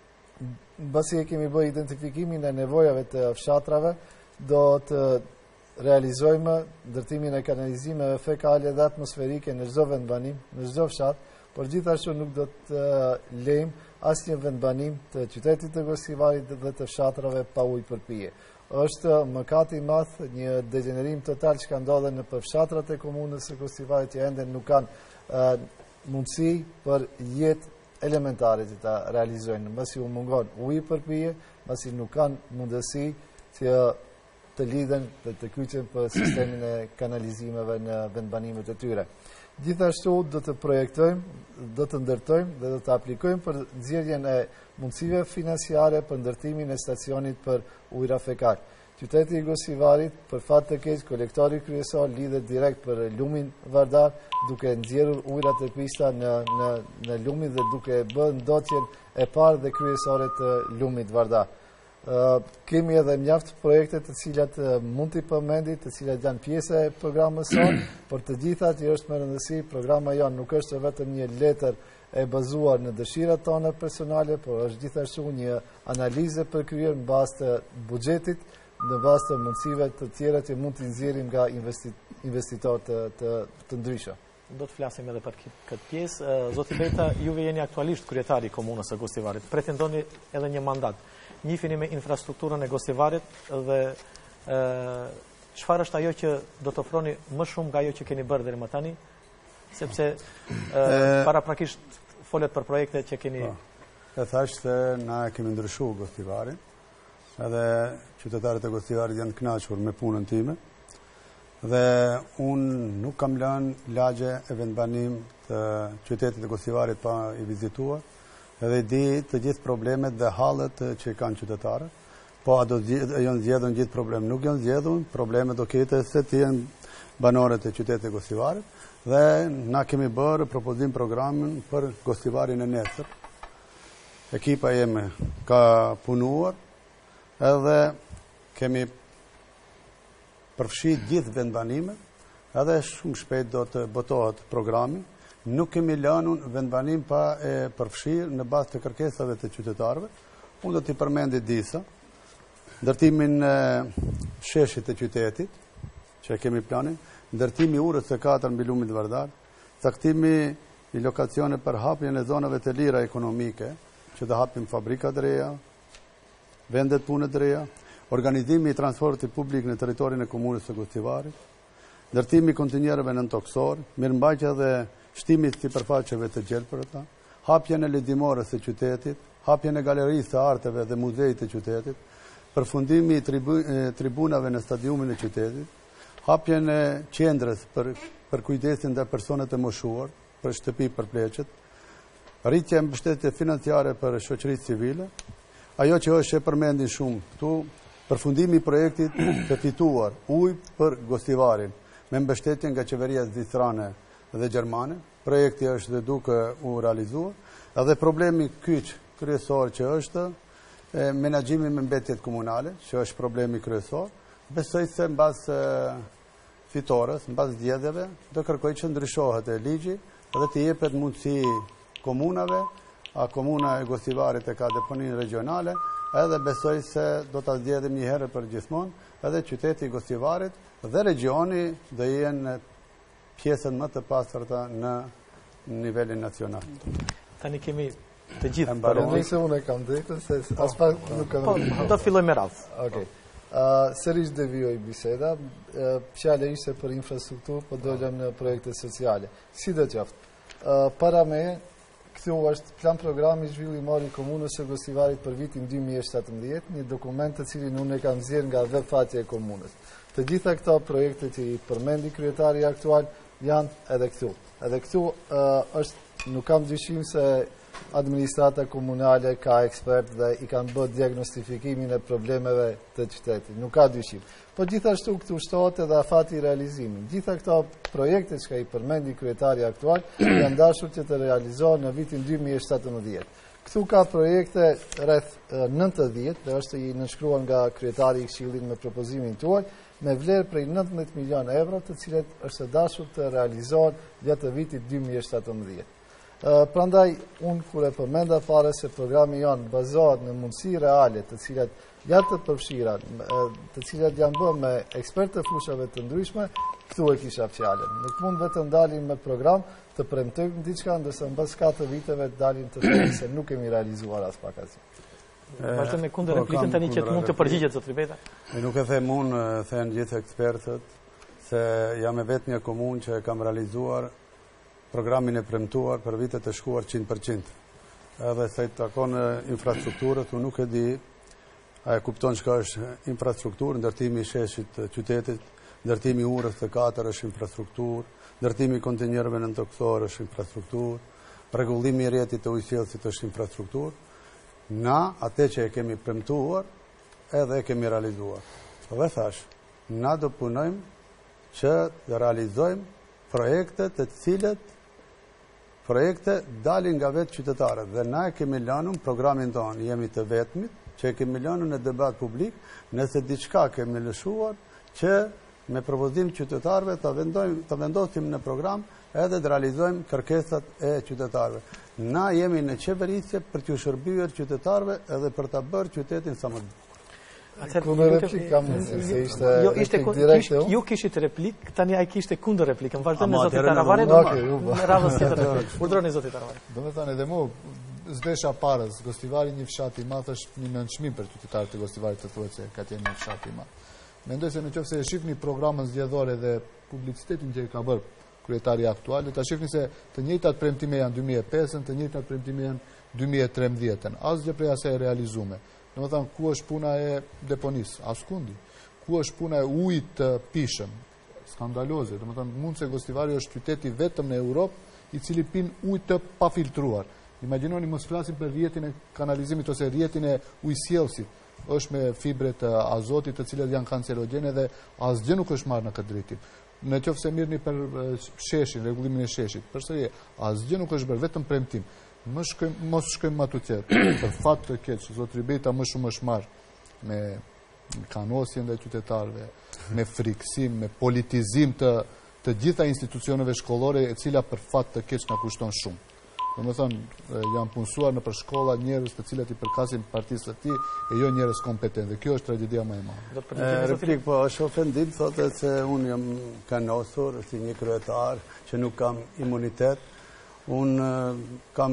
S5: basi e kemi bërë identifikimin e nevojave të fshatrave, do të realizojmë ndërtimin e kanalizimeve fekale dhe atmosferike në çdo vendbanim, në çdo fshat, por gjithashtu nuk do të lejmë asnjë vendbanim të qytetit të Gostivarit dhe të fshatrave pa ujë për pije. Është mëkat i madh, një degenerim total që ka ndodhur në fshatrat e komunës së Gostivarit që ende nuk kanë uh, mundësi për jetë elementare që ta realizojnë, mbasi u mungon ujë për pije, mbasi nuk kanë mundësi që të lidhen dhe të kyçen për sistemin e kanalizimeve në vendbanimet e tyre. Gjithashtu do të projektojmë, do të ndërtojmë dhe do të aplikojmë për nxjerrjen e mundësive financiare për ndërtimin e stacionit për ujëra fekal. Qyteti i Gosivarit, për fat të keq, kolektori kryesor lidhet direkt për lumin Vardar, duke nxjerrur ujërat e pista në, në, në lumin dhe duke bërë ndotjen e parë dhe kryesore të lumit Vardar. Uh, kemi edhe mjaft projekte të cilat uh, mund t'i përmendit, të cilat janë pjesë e programës sonë, por të gjithat i është më rëndësi, programa janë nuk është vetëm një letër e bazuar në dëshirat tona personale, por është gjithashtu një analizë për kryer në bazë të buxhetit, në bazë të mundësive të tjera që mund t'i nxjerrim nga investi, investitorë të, të, të ndryshëm.
S1: Do të flasim edhe për këtë pjesë. Zoti Beta, juve jeni aktualisht kryetari i komunës së Gosivarit. Pretendoni edhe një mandat. Njiheni me infrastrukturën e Gosivarit dhe çfarë është ajo që do të ofroni më shumë nga ajo që keni bërë deri më tani, sepse paraprakisht folet për projekte që keni.
S6: E thash se na kemi ndryshuar Gosivarin, edhe qytetarët e Gosivarit janë të kënaqur me punën time. Dhe unë nuk kam lënë lagje e vendbanim të qytetit e Gosivarit pa i vizituar, edhe i di të gjithë problemet dhe hallet që kanë qytetarët, po a do janë zgjedhur gjithë problem, nuk janë zgjedhur, problemet do ketë se të jenë banorët e qytetit e Gosivarit, dhe na kemi bërë propozim programin për Gosivarin e nesër. Ekipa jeme ka punuar, edhe kemi përfshi gjithë vendbanimet, edhe shumë shpejt do të botohet programi. Nuk kemi lënur vendbanim pa e përfshirë në bazë të kërkesave të qytetarëve. Unë do t'i përmendit disa. Ndërtimin e sheshit të qytetit, që kemi planin, ndërtimi urës së katër mbi lumin Vardar, caktimi i lokacione për hapjen e zonave të lira ekonomike, që të hapim fabrika të reja, vendet punë të reja, organizimi i transportit publik në territorin e komunës së Gosivarit, ndërtimi i kontinjerëve nën toksor, mirëmbajtja dhe shtimi i sipërfaqeve të gjelbërta, hapjen e leximores së qytetit, hapjen e galerisë së arteve dhe muzeit të qytetit, përfundimi i tribu, tribunave në stadiumin e qytetit, hapjen e qendrës për, për kujdesin ndaj personave të moshuar, për shtëpi për pleqet, rritja e mbështetjes financiare për shoqërinë civile, ajo që është e përmendin shumë këtu, përfundimi i projektit të fituar ujë për Gosivarin me mbështetje nga qeveria zvicrane dhe gjermane. Projekti është dhe duke u realizuar, edhe problemi kyç kryesor që është e, menaxhimi me mbetjet komunale, që është problemi kryesor. Besoj se mbas fitores, mbas zgjedhjeve, do kërkoj që ndryshohet e ligji dhe të jepet mundësi komunave, a komuna e Gosivarit e ka deponinë regionale, edhe besoj se do të zgjedhim një herë për gjithmonë, edhe qyteti i Gosivarit dhe regioni dhe jenë pjesën më të pastërta në nivelin nacional.
S1: Tani kemi të gjithë
S5: për unë. Nëse unë e kam drejtën, se as pak nuk kam
S1: drejtën. Do filloj me radhë.
S5: Okej. Sërish devijoj biseda, fjala ishte për infrastrukturë, po dolëm në projekte sociale. Si do qoftë? Para me këtu është plan programi zhvillimor i komunës së Gosivarit për vitin dy mijë e shtatëmbëdhjetë, një dokument të cilin unë e kam nxjerrë nga webfaqja e komunës. Të gjitha këto projekte që i përmendi kryetari aktual janë edhe këtu. Edhe këtu uh, është, nuk kam dyshim se administrata komunale ka ekspert dhe i kanë bërë diagnostifikimin e problemeve të qytetit. Nuk ka dyshim. Po gjithashtu këtu shtohet edhe afati i realizimin. Gjitha këto projekte që ka i përmendi kryetari aktual janë dashur që të realizohen në vitin dy mijë e shtatëmbëdhjetë. Këtu ka projekte rreth nëntëdhjetë dhe është i nënshkruar nga kryetari i Këshillit me propozimin tuaj, me vlerë prej nëntëmbëdhjetë milion euro, të cilet është dashur të realizohen gjatë vitit dy mijë e shtatëmbëdhjetë. Uh, prandaj, unë kur e përmenda fare se programi janë bazohet në mundësi reale të cilat janë të përfshira, të cilat janë bërë me ekspertë të fushave të ndryshme, këtu e kisha fjalën. Nuk mund vetëm dalin me program të premtojmë diçka, ndërsa mbas katër viteve dalin të thënë se nuk kemi realizuar as pak asgjë.
S1: Vazhdo me kundër replikën tani që mund të përgjigjet zotri Beta.
S6: Nuk e them unë, thënë gjithë ekspertët se jam e vetmja një komunë që kam realizuar programin e premtuar për vitet e shkuar njëntë përqind. Edhe se i takon infrastrukturët, unë nuk e di, a e kupton çka është infrastrukturë, ndërtimi i sheshit të qytetit, ndërtimi i urës së katër është infrastrukturë, ndërtimi i kontinjerëve nën toksor është infrastrukturë, rregullimi i rrjetit të ujësjellësit është infrastrukturë. Na, atë që e kemi premtuar, edhe e kemi realizuar. dhe thash, na do punojmë që të realizojmë projekte të cilët projekte dalin nga vetë qytetarët dhe na e kemi lënë programin tonë, jemi të vetmit që e kemi lënë në debat publik, nëse diçka kemi lëshuar që me propozim qytetarëve të, të vendosim në program edhe të realizojmë kërkesat e qytetarëve. Na jemi në qeverisje për t'ju shërbyer qytetarëve edhe për ta bërë qytetin sa më të bukur.
S5: Kundër replik kam, se ishte replik direkte.
S1: Ju kishit replik, tani ai kishte kundër replik. Më vazhdon me zotit Taravari, në radhës tjetër. Urdhroni zotit Taravari.
S4: Do me thënë edhe mu, zdesha parës, Gostivari një fshat i madh është një nënçmim për qytetarët e Gostivarit të thuhet se ka qenë një fshat i madh. Mendoj se nëse e shihni programën zgjedhore dhe publicitetin që ka bërë kryetari aktual, do ta shihni se të njëjtat premtime janë dy mijë e pesë, të njëjtat premtime janë dy mijë e tridhjetë. Asgjë prej asaj e realizuar. Domethënë, ku është puna e deponisë? Askundi. Ku është puna e ujit të pishëm? Skandaloze. Domethënë, mund se Gostivari është qyteti vetëm në Europë i cili pin ujë të pafiltruar. Imagjinoni, mos flasim për rrjetin e kanalizimit ose rrjetin e ujësjellësit. Është me fibre të azotit të cilat janë kancerogjene dhe asgjë nuk është marrë në këtë drejtim. Në qoftë se mirëni për sheshin, rregullimin e sheshit, përsëri asgjë nuk është bërë, vetëm premtim. Mos shkojmë mos shkojmë më atu tjetër. Për fat të keq, zot Ribeta më shumë është marrë me kanosjen ndaj qytetarëve, me friksim, me politizim të të gjitha institucioneve shkollore, e cila për fat të keq na kushton shumë. Domethënë, janë punësuar në për shkolla njerëz të cilat i përkasin partisë së tij e jo njerëz kompetent. Dhe kjo është tragjedia më e madhe.
S6: Replik, po është ofendim, thotë se unë jam kanosur si një kryetar që nuk kam imunitet. Unë kam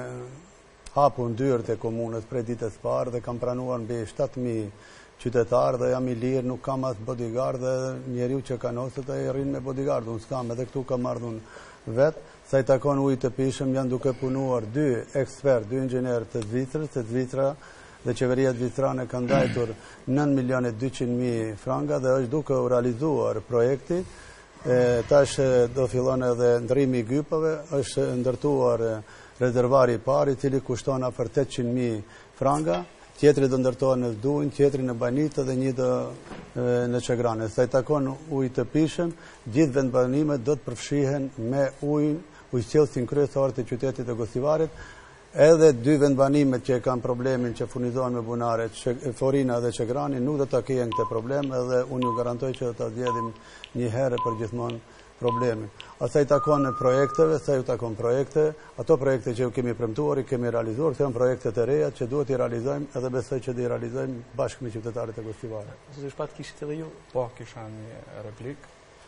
S6: hapur dyert e komunës prej ditës parë dhe kam pranuar mbi shtatë mijë qytetarë dhe jam i lirë, nuk kam as bodyguard dhe njeriu që kanoset e rrin me bodyguard. Unë s'kam, edhe këtu kam ardhur vetë. Sa i takon ujit të pishëm, janë duke punuar dy ekspert, dy inxhinier të Zvicrës, të Zvicra dhe qeveria zvicrane kanë ndajtur nëntë milionë e dyqind mijë franga dhe është duke u realizuar projekti. Tash do fillon edhe ndrimi i gypave, është ndërtuar rezervari i parë, i cili kushton afër tetëqind mijë franga. Tjetri do ndërtohet në Vduin, tjetri në Banitë dhe një do në Çegrane. Sa i takon ujit të pishëm, gjithë vendbanimet do të përfshihen me ujin, ujësjellësin kryesor të qytetit të Gostivarit. Edhe dy vendbanimet që kanë problemin që furnizohen me bunare, Forina dhe Çegrani, nuk do ta kenë këtë problem, edhe unë ju garantoj që do ta zgjedhim një herë për gjithmonë problemin. Asa i takon në projekteve, sa ju takon projekte, ato projekte që ju kemi premtuar, i kemi realizuar, këto janë projekte të reja që duhet i realizojmë edhe besoj që do i realizojmë bashkë me qytetarët e Gostivarit.
S1: Zoti Shpat, kishit edhe ju?
S3: Po, kisha një replik.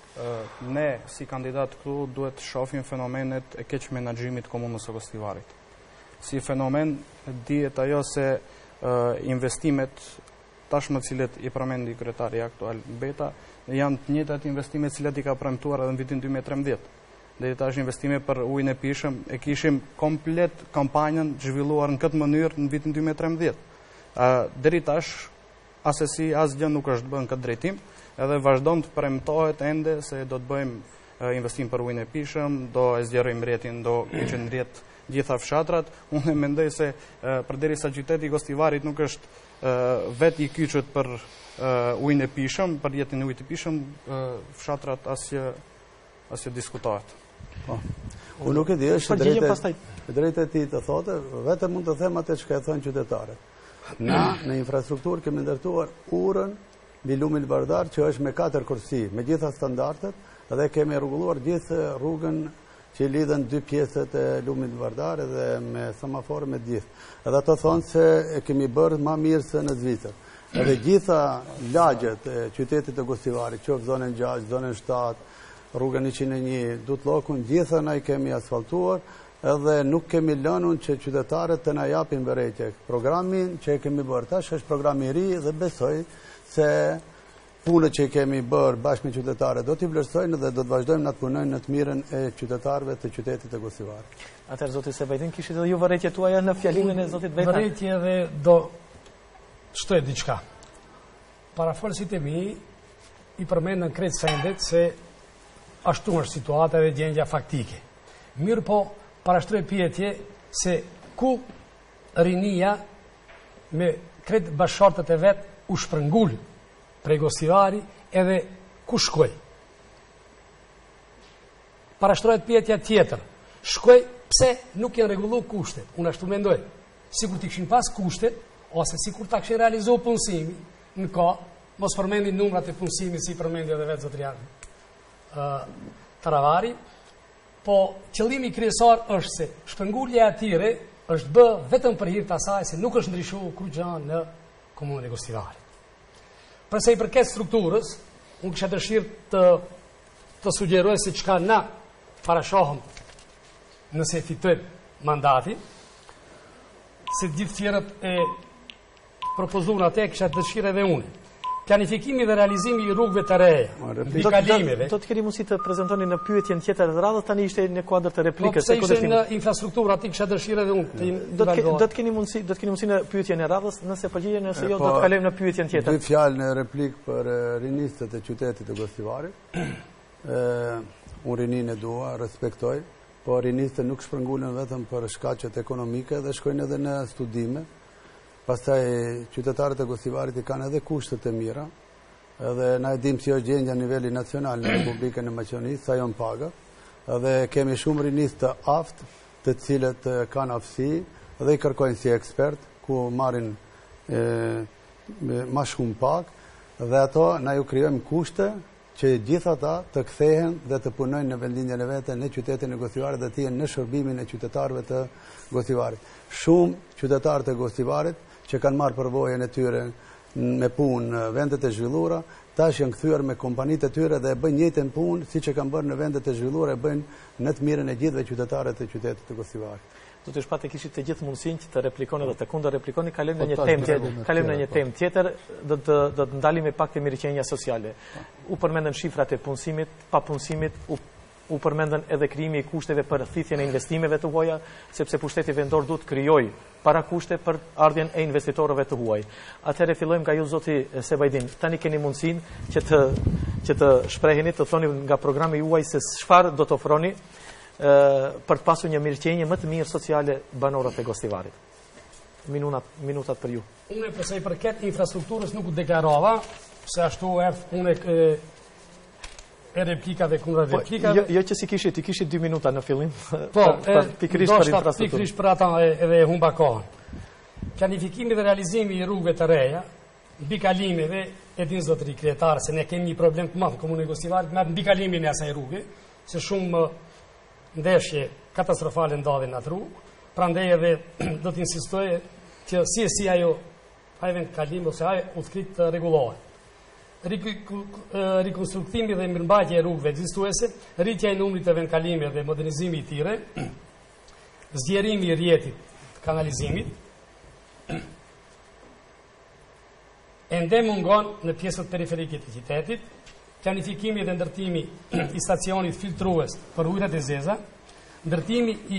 S3: Ne, si kandidat këtu, duhet të shohim fenomenet e keq menaxhimit të komunës së Gostivarit. Si fenomen, dihet ajo se investimet tashmë të cilët i përmendi kryetari aktual Beta, janë të njëjtat investime të cilat i ka premtuar edhe në vitin dy mijë e trembëdhjetë. Deri tash investime për ujin e pishëm e kishim komplet kampanjën zhvilluar në këtë mënyrë në vitin dy mijë e trembëdhjetë. Deri tash asesi asgjë nuk është bërë në këtë drejtim, edhe vazhdon të premtohet ende se do të bëjmë investim për ujin e pishëm, do e zgjerojmë rrjetin, do keqen rrjet gjitha fshatrat. Unë mendoj se përderisa qyteti i Gostivarit nuk është vetë i kyçet për ujin e pishëm, për jetën e ujit të pishëm, fshatrat asgjë asgjë diskutohet.
S6: Po. Unë nuk e di, është drejtë drejtë e tij të thotë, vetëm mund të them atë çka e thonë qytetarët. Na në infrastrukturë kemi ndërtuar urën mbi lumin Vardar që është me katër kursi, me gjitha standardet, dhe kemi rregulluar gjithë rrugën që lidhen dy pjesët e lumit Vardar dhe me semaforë me gjithë. Edhe ato thonë se e kemi bërë më mirë se në Zvicër. Edhe gjitha lagjet e qytetit të Gostivarit, qoftë zonën gjashtë, zonën shtatë, rrugën njëqind e një, Dutlokun, gjitha na i kemi asfaltuar, edhe nuk kemi lënun që qytetarët të na japin vërejtje. Programin që e kemi bërë tash është program i ri dhe besoj se punët që i kemi bërë bashkë me qytetarët do t'i vlerësojnë dhe do të vazhdojmë në të punojnë në të mirën e qytetarëve të qytetit të Gostivarit.
S1: Atëherë, zoti Sebajtin, kishit edhe ju vërejtje tuaja në fjalimin e zotit Beta?
S2: Vërejtje dhe do shtoj diçka. Parafolësit e mi i përmendën krejt sendet se ashtu është situata dhe gjendja faktike. Mirë po, parashtroj pyetje se ku rinia me krejt bashkëshortët e vet u shprëngull prej Gostivari edhe ku shkoj. Parashtrohet pyetja tjetër. Shkoj pse nuk janë rregullu kushtet. Unë ashtu mendoj. Sikur t'i kishin pas kushtet, ose sikur ta kishin realizuar punësimi, në ka, mos përmendin numrat e punësimit si përmendi edhe vetë zotëria uh, Taravari, po qëllimi kryesor është se shpërngulja e atyre është bë vetëm për hir të asaj se nuk është ndryshuar kurrë në komunën e Gostivarit. Për sa i përket strukturës, unë kisha dëshirë të të sugjeroj se çka na parashohëm nëse fitojmë mandati, se gjithë tjerët e propozuar atë kisha dëshirë edhe unë. Planifikimi dhe realizimi i rrugëve të reja, mbi kalimeve.
S1: Do të keni mundësi të prezantoni në pyetjen tjetër të radhës, tani ishte në kuadër të replikës.
S2: Po pse ishte në infrastrukturë, aty kisha dëshirë edhe unë.
S1: Do të do të keni mundësi, do të keni mundësi në pyetjen e radhës, nëse përgjigjen, nëse jo do të kalojmë në pyetjen tjetër.
S6: Dy fjalë në replik për rinistët e qytetit të Gostivarit. Unë rinin e dua, respektoj, po rinistët nuk shpërngulen vetëm për shkaqet ekonomike dhe shkojnë edhe në studime. Pastaj qytetarët e Gostivarit i kanë edhe kushtet e mira, edhe na e dim si është gjendja në nivelin nacional në Republikën e Maqedonisë, sa janë paga, edhe kemi shumë rinistë të aftë, të cilët kanë aftësi dhe i kërkojnë si ekspert, ku marrin më shumë pagë, dhe ato na ju krijojmë kushte që gjithë ata të kthehen dhe të punojnë në vendinjen e vete në qytetin e Gostivarit dhe të jenë në shërbimin e qytetarëve të Gostivarit. Shumë qytetarë të Gostivarit që kanë marrë përvojën e tyre me punë në vendet e zhvilluara, tash janë kthyer me kompanitë e tyre dhe e bëjnë njëjtën punë siç e kanë bërë në vendet e zhvilluara, e bëjnë në të mirën e gjithëve qytetarëve të qytetit të Gostivarit.
S1: Do të shpatë kishit të gjithë mundësinë që të replikoni dhe të kundër replikoni, kalojmë në një temë tjetër, kalojmë në një temë tjetër, do të do të ndalemi pak te mirëqenia sociale. U përmendën shifrat e punësimit, papunësimit, u u përmendën edhe krijimi i kushteve për thithjen e investimeve të huaja, sepse pushteti vendor duhet krijojë para kushte për ardhjen e investitorëve të huaj. Atëherë fillojmë nga ju zoti Sebajdin. Tani keni mundësinë që të që të shpreheni, të thoni nga programi juaj se çfarë do të ofroni për të pasur një mirëqenie më të mirë sociale banorët e Gostivarit. Minutat, minutat për ju.
S2: Unë për sa i përket infrastrukturës nuk u deklarova, se ashtu erdh unë e replikave kundër replikave.
S1: Jo, jo që si kishit, i kishit dy minuta në fillim.
S2: Po,
S1: pikërisht për infrastrukturën.
S2: Pikërisht për ata edhe e humba kohën. Planifikimi dhe realizimi i rrugëve të reja, mbi kalimeve, e din zotëri kryetar se ne kemi një problem të madh në komunën e Gostivarit me mbi kalimin e asaj rruge, se shumë ndeshje katastrofale ndodhin në atë rrugë, prandaj edhe do të insistoj që si e si ajo ajven kalim ose ajo udhkrit të rregullohet. Rikonstruktimi dhe mirëmbajtja e rrugëve ekzistuese, rritja e numrit të vendkalimeve dhe modernizimi i tyre, zgjerimi i rrjetit të kanalizimit, ende mungon në pjesët periferike të qytetit, planifikimi dhe ndërtimi i stacionit filtrues për ujërat e zeza, ndërtimi i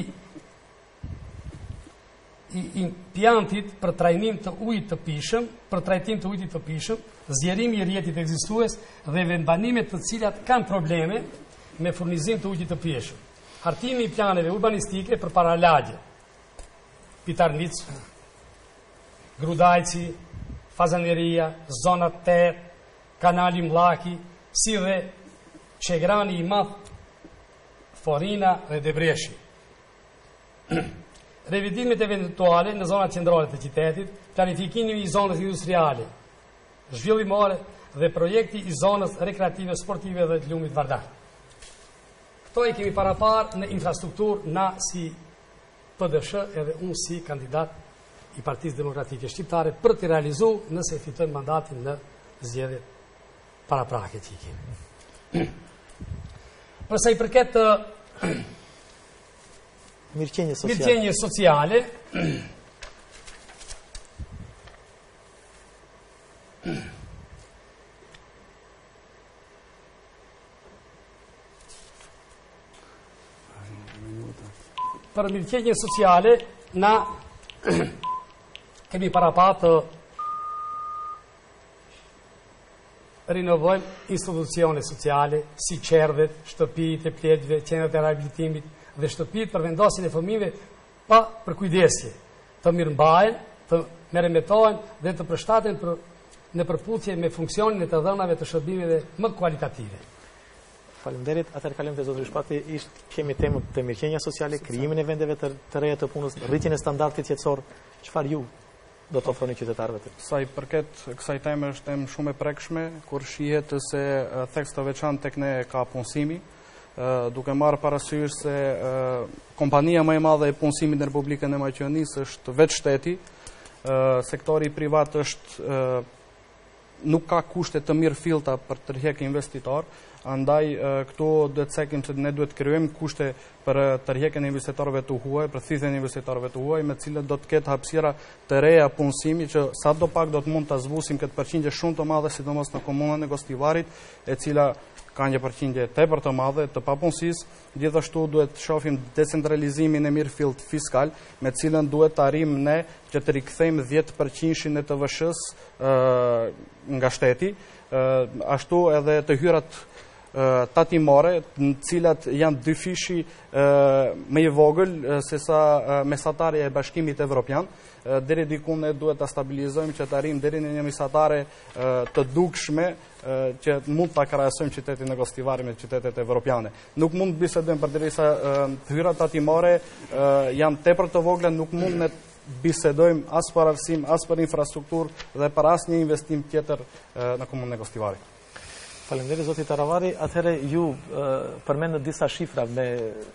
S2: i impiantit për trajnim të ujit të pishëm, për trajtim të ujit të pishëm, zgjerimi i rrjetit ekzistues dhe vendbanimet të cilat kanë probleme me furnizim të ujit të pishëm. Hartimi i planeve urbanistike për para lagje, Pitarnic, Grudajci, Fazaneria, zona ter, kanali Mllaki, si dhe Qegrani i Madh, Forina dhe Debreshi. Revidimet eventuale në zonat qendrore të qytetit, planifikimi i zonës industriale, zhvillimore dhe projekti i zonës rekreative, sportive dhe të lumit Vardar. Këto i kemi parapar në infrastrukturë na si P D S edhe unë si kandidat i Partisë Demokratike Shqiptare për të realizuar nëse fitojmë mandatin në zgjedhjet paraprake që i kemi. Për sa i përket të
S1: mirëqenie sociale.
S2: Mirëqenie sociale. Për mirëqenie sociale na kemi parapat të rinovojmë institucione sociale si qerdhet, shtëpitë e pletëve, qendrat e rehabilitimit dhe shtëpitë për vendosjen e fëmijëve pa përkujdesje, të mirëmbahen, të merremetohen dhe të përshtaten për në përputhje me funksionin e të dhënave të shërbimeve më kualitative.
S1: Faleminderit. Atëherë kalojmë te zotëri Shpati, ish kemi temën të mirëqenia sociale, krijimin e vendeve të, të reja të punës, rritjen e standardit jetësor. Çfarë ju do të ofroni qytetarëve të?
S3: Sa i përket kësaj teme është temë shumë e prekshme, kur shihet se theks të veçantë tek ne ka punësimi, duke marrë parasysh se kompania më e madhe e punësimit në Republikën e Maqedonisë është vetë shteti, sektori privat është nuk ka kushte të mirë filta për të tërheqë investitor, andaj këtu duhet të cekim që ne duhet të krijojmë kushte për tërheqjen e investitorëve të huaj, për thithjen e investitorëve të huaj, me të cilët do të ketë hapësira të reja punësimi, që sadopak do të mund ta zbusim këtë përqindje shumë të madhe, sidomos në komunën e Gostivarit, e cila ka një përqindje tepër të madhe të papunësisë. Gjithashtu duhet të shohim decentralizimin e mirëfillt fiskal, me të cilën duhet të arrijmë ne që të rikthejmë dhjetë përqind e të V S-s nga shteti, ashtu edhe të hyrat tatimore, në cilat janë dy fishi më i vogël se sa mesatarja e Bashkimit Evropian. Deri diku ne duhet ta stabilizojmë që të arrijmë deri në një mesatare të dukshme që mund ta krahasojmë qytetin e Gostivarit me qytetet evropiane. Nuk mund të bisedojmë përderisa të hyrat tatimore janë tepër të vogla, nuk mund ne bisedojmë as për arsim, as për infrastrukturë dhe për asnjë investim tjetër në komunën e Gostivarit.
S1: Faleminderit zoti Taravari. Atëherë ju përmendët disa shifra me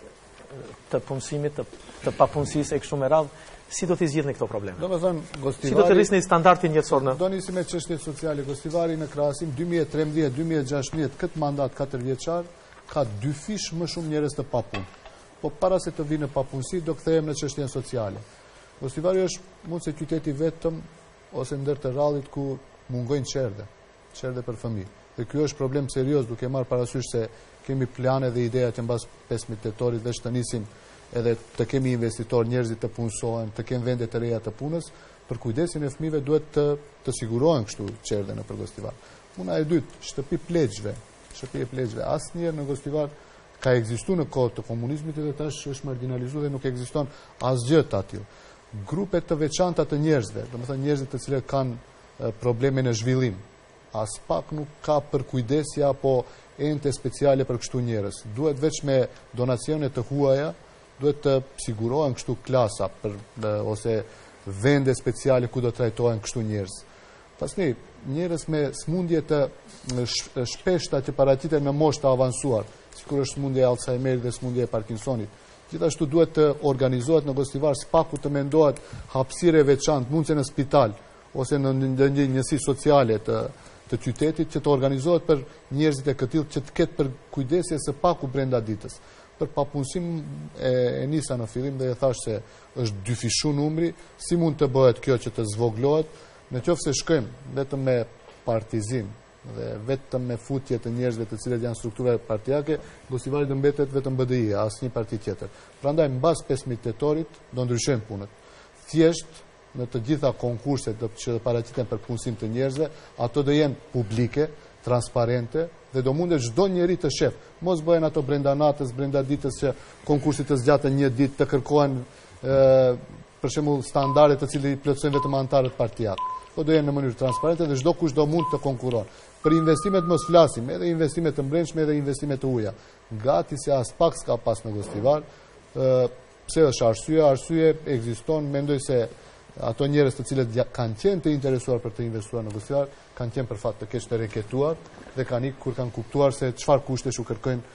S1: të punësimit, të, të papunësisë e kështu me radhë. Si do t'i zgjidhni këto probleme?
S4: Domethënë, Gostivari,
S1: si do të rrisni standardin jetësor në?
S4: Do nisim me çështjet sociale. Gostivari në krahasim dy mijë e trembëdhjetë dy mijë e gjashtëdhjetë këtë mandat katër vjeçar ka dy fish më shumë njerëz të papunë. Po para se të vinë në papunësi do kthehem në çështjen sociale. Gostivari është mund se qyteti vetëm ose ndër të rrallit ku mungojnë çerdhe, çerdhe për fëmijë. Dhe ky është problem serioz, duke marrë parasysh se kemi plane dhe ideja që mbas pesëmbëdhjetë tetorit veç të nisim edhe të kemi investitor, njerëzit të punësohen, të kemë vende të reja të punës, për kujdesin e fëmijëve duhet të, të sigurohen kështu çerdhe në Gostivar. Puna e dytë, shtëpi plegjve, shtëpi e plegjve. Asnjëherë në Gostivar ka ekzistuar në kohë të komunizmit dhe tash është marginalizuar dhe nuk ekziston asgjë të tillë. Grupe të veçanta të njerëzve, domethënë njerëzit të cilët kanë probleme në zhvillim, as pak nuk ka përkujdesja apo ente speciale për kështu njerëz. Duhet veç me donacione të huaja, duhet të sigurohen kështu klasa për, ose vende speciale ku do trajtohen kështu njerëz. Pastaj njerëz me smundje të shpeshta që paraqiten në moshë të avancuar, sikur është smundja e Alzheimerit dhe smundja e Parkinsonit. Gjithashtu duhet të organizohet në Gostivar spaku të mendohet hapësirë e veçantë, mundse në spital ose në një njësi sociale të të qytetit që të organizohet për njerëzit e këtill që të ketë për kujdesje së paku brenda ditës. Për papunësim e, e nisa në fillim dhe e thash se është dy fishu numri, si mund të bëhet kjo që të zvoglohet, në qoftë se shkojmë vetëm me partizim dhe vetëm me futje të njerëzve të cilët janë struktura partijake, Gostivari do mbetet vetëm B D I, asnjë parti tjetër. Prandaj mbas pesëmbëdhjetë tetorit do ndryshojnë punët. Thjesht në të gjitha konkurset që paraqiten për punësim të njerëzve, ato do jenë publike, transparente dhe do mundet çdo njeri të shef. Mos bëhen ato brenda natës, brenda ditës që konkursit të zgjatën një ditë, të kërkohen ë për shembull standarde të cilët plotësojnë vetëm anëtarët partijak. Po do jenë në mënyrë transparente dhe çdo kush do mund të konkuron. Për investimet mos flasim, edhe investimet të brendshme edhe investimet të huaja. Gati se as pak s'ka pas në Gostivar. ë pse është arsye? Arsye ekziston, mendoj se ato njerëz të cilët kanë qenë të interesuar për të investuar në Gostivar, kanë qenë për fat të keq të reketuar dhe kanë ikë kur kanë kuptuar se çfarë kushtesh u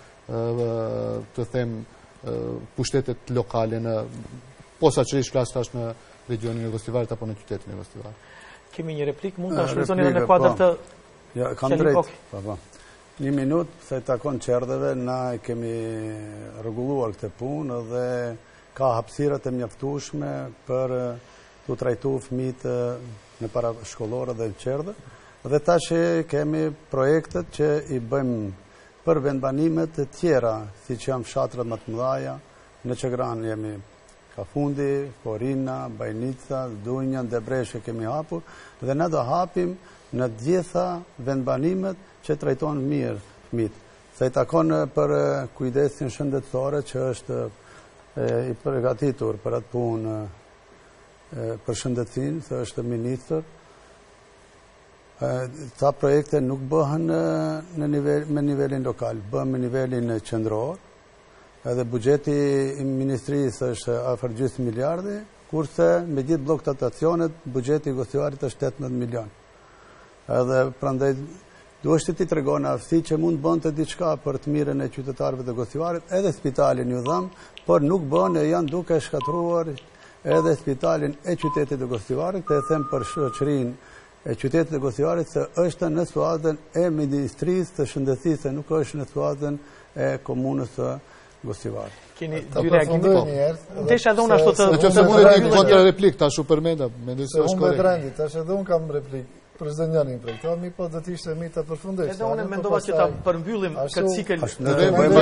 S4: kërkojnë të them pushtetet lokale në posaçërisht flas tash në regionin e Gostivarit apo në qytetin e Gostivarit.
S1: Kemi një replik, mund ta shfrytëzoni edhe në kuadër të
S6: ja, kam drejt. Po, po. Një minutë se takon çerdheve, na kemi rregulluar këtë punë dhe ka hapësira të mjaftueshme për të trajtu fëmijët në parashkollore dhe në çerdhe. Dhe tash kemi projektet që i bëjmë për vendbanimet të tjera, siç janë fshatrat më të mëdha. Në Çegran jemi Kafundi, Korina, Bajnica, Dunja, Debreshe kemi hapur dhe ne do hapim në të gjitha vendbanimet që trajtojnë mirë fëmijët. Sa i takon për kujdesin shëndetësore që është i përgatitur për atë punë për shëndetësinë, se është ministër. Ta projekte nuk bëhen në nivel, me nivelin lokal, bëhen me nivelin qendror, edhe buxheti i ministrisë është afër gjysmë miliardi, kurse me gjithë blokët atacionet, buxheti i Gostivarit është tetëmbëdhjetë milion. Edhe prandaj duhet ti tregon aftësi që mund bënte diçka për të mirën e qytetarëve të Gostivarit, edhe spitalin ju dham, por nuk bën e janë duke shkatruar edhe spitalin e qytetit të Gostivarit, të e them për shoqërinë e qytetit të Gostivarit se është në situatën e Ministrisë të Shëndetësisë, nuk është në situatën e komunës së Gostivarit.
S1: Keni dy reagime? Desha edhe unë ashtu të...
S4: Nëse mund të kontra replik, tash u përmenda, mendoj se është korrekt.
S5: Unë me tash edhe unë kam replik për çdo njërin prej këto, mi po do të ishte mi ta përfundoj.
S1: Edhe unë mendova që ta përmbyllim këtë cikël.
S4: Ne bëjmë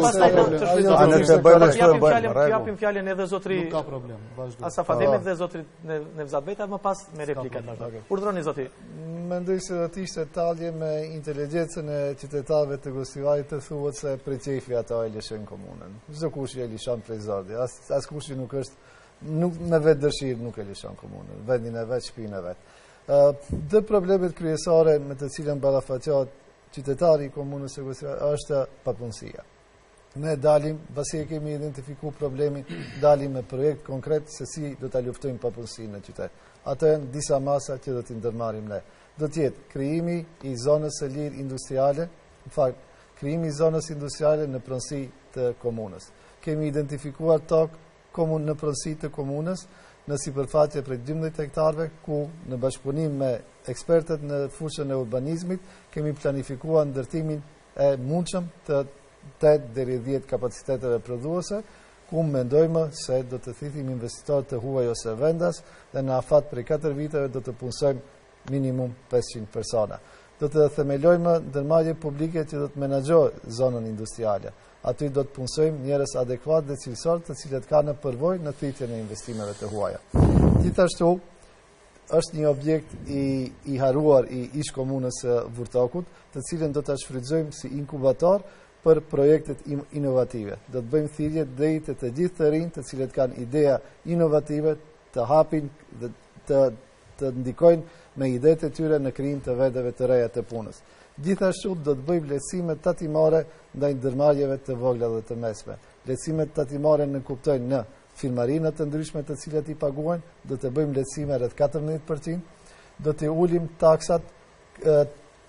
S1: Pastaj japim fjalën edhe zotri.
S4: Nuk ka problem, vazhdo.
S1: Asafademit dhe zotri Nevzat Beta, më pas me replikat. Urdhroni zoti.
S5: Mendoj se do të ishte talje me inteligjencën e qytetarëve të Gostivarit të thuhet se prej qefi ata e lëshojnë komunën. Çdo kush e lëshon prej zordi, as as kush nuk është nuk me vetë dëshirë nuk e lëshon komunën, vendin e vet, shtëpinë e vet. Dhe problemet kryesore me të cilën balafaqohet qytetari i komunës së Gostivarit është papunësia. Ne dalim, pasi e kemi identifikuar problemin, dalim me projekt konkret se si do ta luftojmë papunësinë në qytet. Ato janë disa masa që do t'i ndërmarrim ne. Do të jetë krijimi i zonës së lirë industriale, në fakt, krijimi i zonës industriale në pronësi të komunës. Kemi identifikuar tokë komun në pronësi të komunës, në sipërfaqe prej dymbëdhjetë hektarëve, ku në bashkëpunim me ekspertët në fushën e urbanizmit kemi planifikuar ndërtimin e mundshëm të tetë deri dhjetë kapaciteteve prodhuese, ku mendojmë se do të thithim investitorë të huaj ose vendas dhe në afat prej katër viteve do të punësojmë minimum pesëqind persona. Do të themelojmë ndërmarrje publike që do të menaxhojë zonën industriale. Aty do të punësojmë njerëz adekuat dhe cilësor të cilët kanë përvojë në thithjen e investimeve të huaja. Gjithashtu, është një objekt i, i haruar i ish komunës së Vurtokut, të cilën do ta shfrytëzojmë si inkubator për projektet inovative. Do të bëjmë thirrje drejt të gjithë të rinj të cilët kanë ideja inovative të hapin dhe të, të ndikojnë me idetë e tyre në krijim të vendeve të reja të punës. Gjithashtu do të bëjmë lehtësime tatimore ndaj ndërmarrjeve të vogla dhe të mesme. Lehtësimet tatimore në kuptojnë në firmarinë të ndryshme të cilat i paguajnë, do të bëjmë lehtësime rreth katërmbëdhjetë përqind, do të ulim taksat e,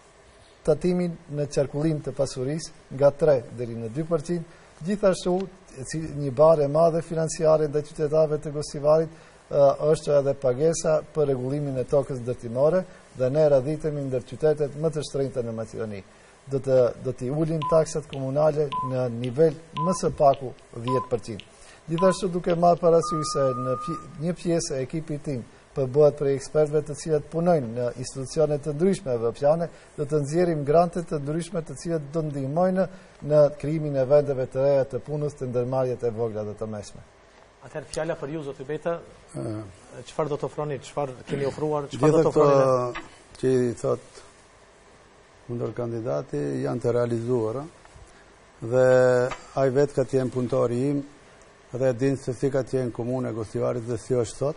S5: tatimin në qarkullim të pasurisë nga tre deri në dy përqind. Gjithashtu një barë e madhe financiare ndaj qytetarëve të Gostivarit është edhe pagesa për rregullimin e tokës ndërtimore dhe ne radhitemi ndër qytetet më të shtrenjta në Maqedoni. Do të do t'i ulim taksat komunale në nivel më së paku dhjetë përqind. Gjithashtu duke marrë parasysh se në një pjesë e ekipit tim përbohet prej ekspertëve të cilët punojnë në institucione të ndryshme evropiane, do të nxjerrim grante të ndryshme të cilat do ndihmojnë në krijimin e vendeve të reja të punës të ndërmarrjet e vogla dhe të mesme.
S1: Atëherë fjala për ju zoti Beta, çfarë do të ofroni, çfarë keni ofruar, çfarë do të ofroni?
S6: Që i thot kundër kandidati janë të realizuara dhe ai vetë ka të jenë punëtori im dhe din se si ka të jenë komune e Gostivarit dhe si është sot.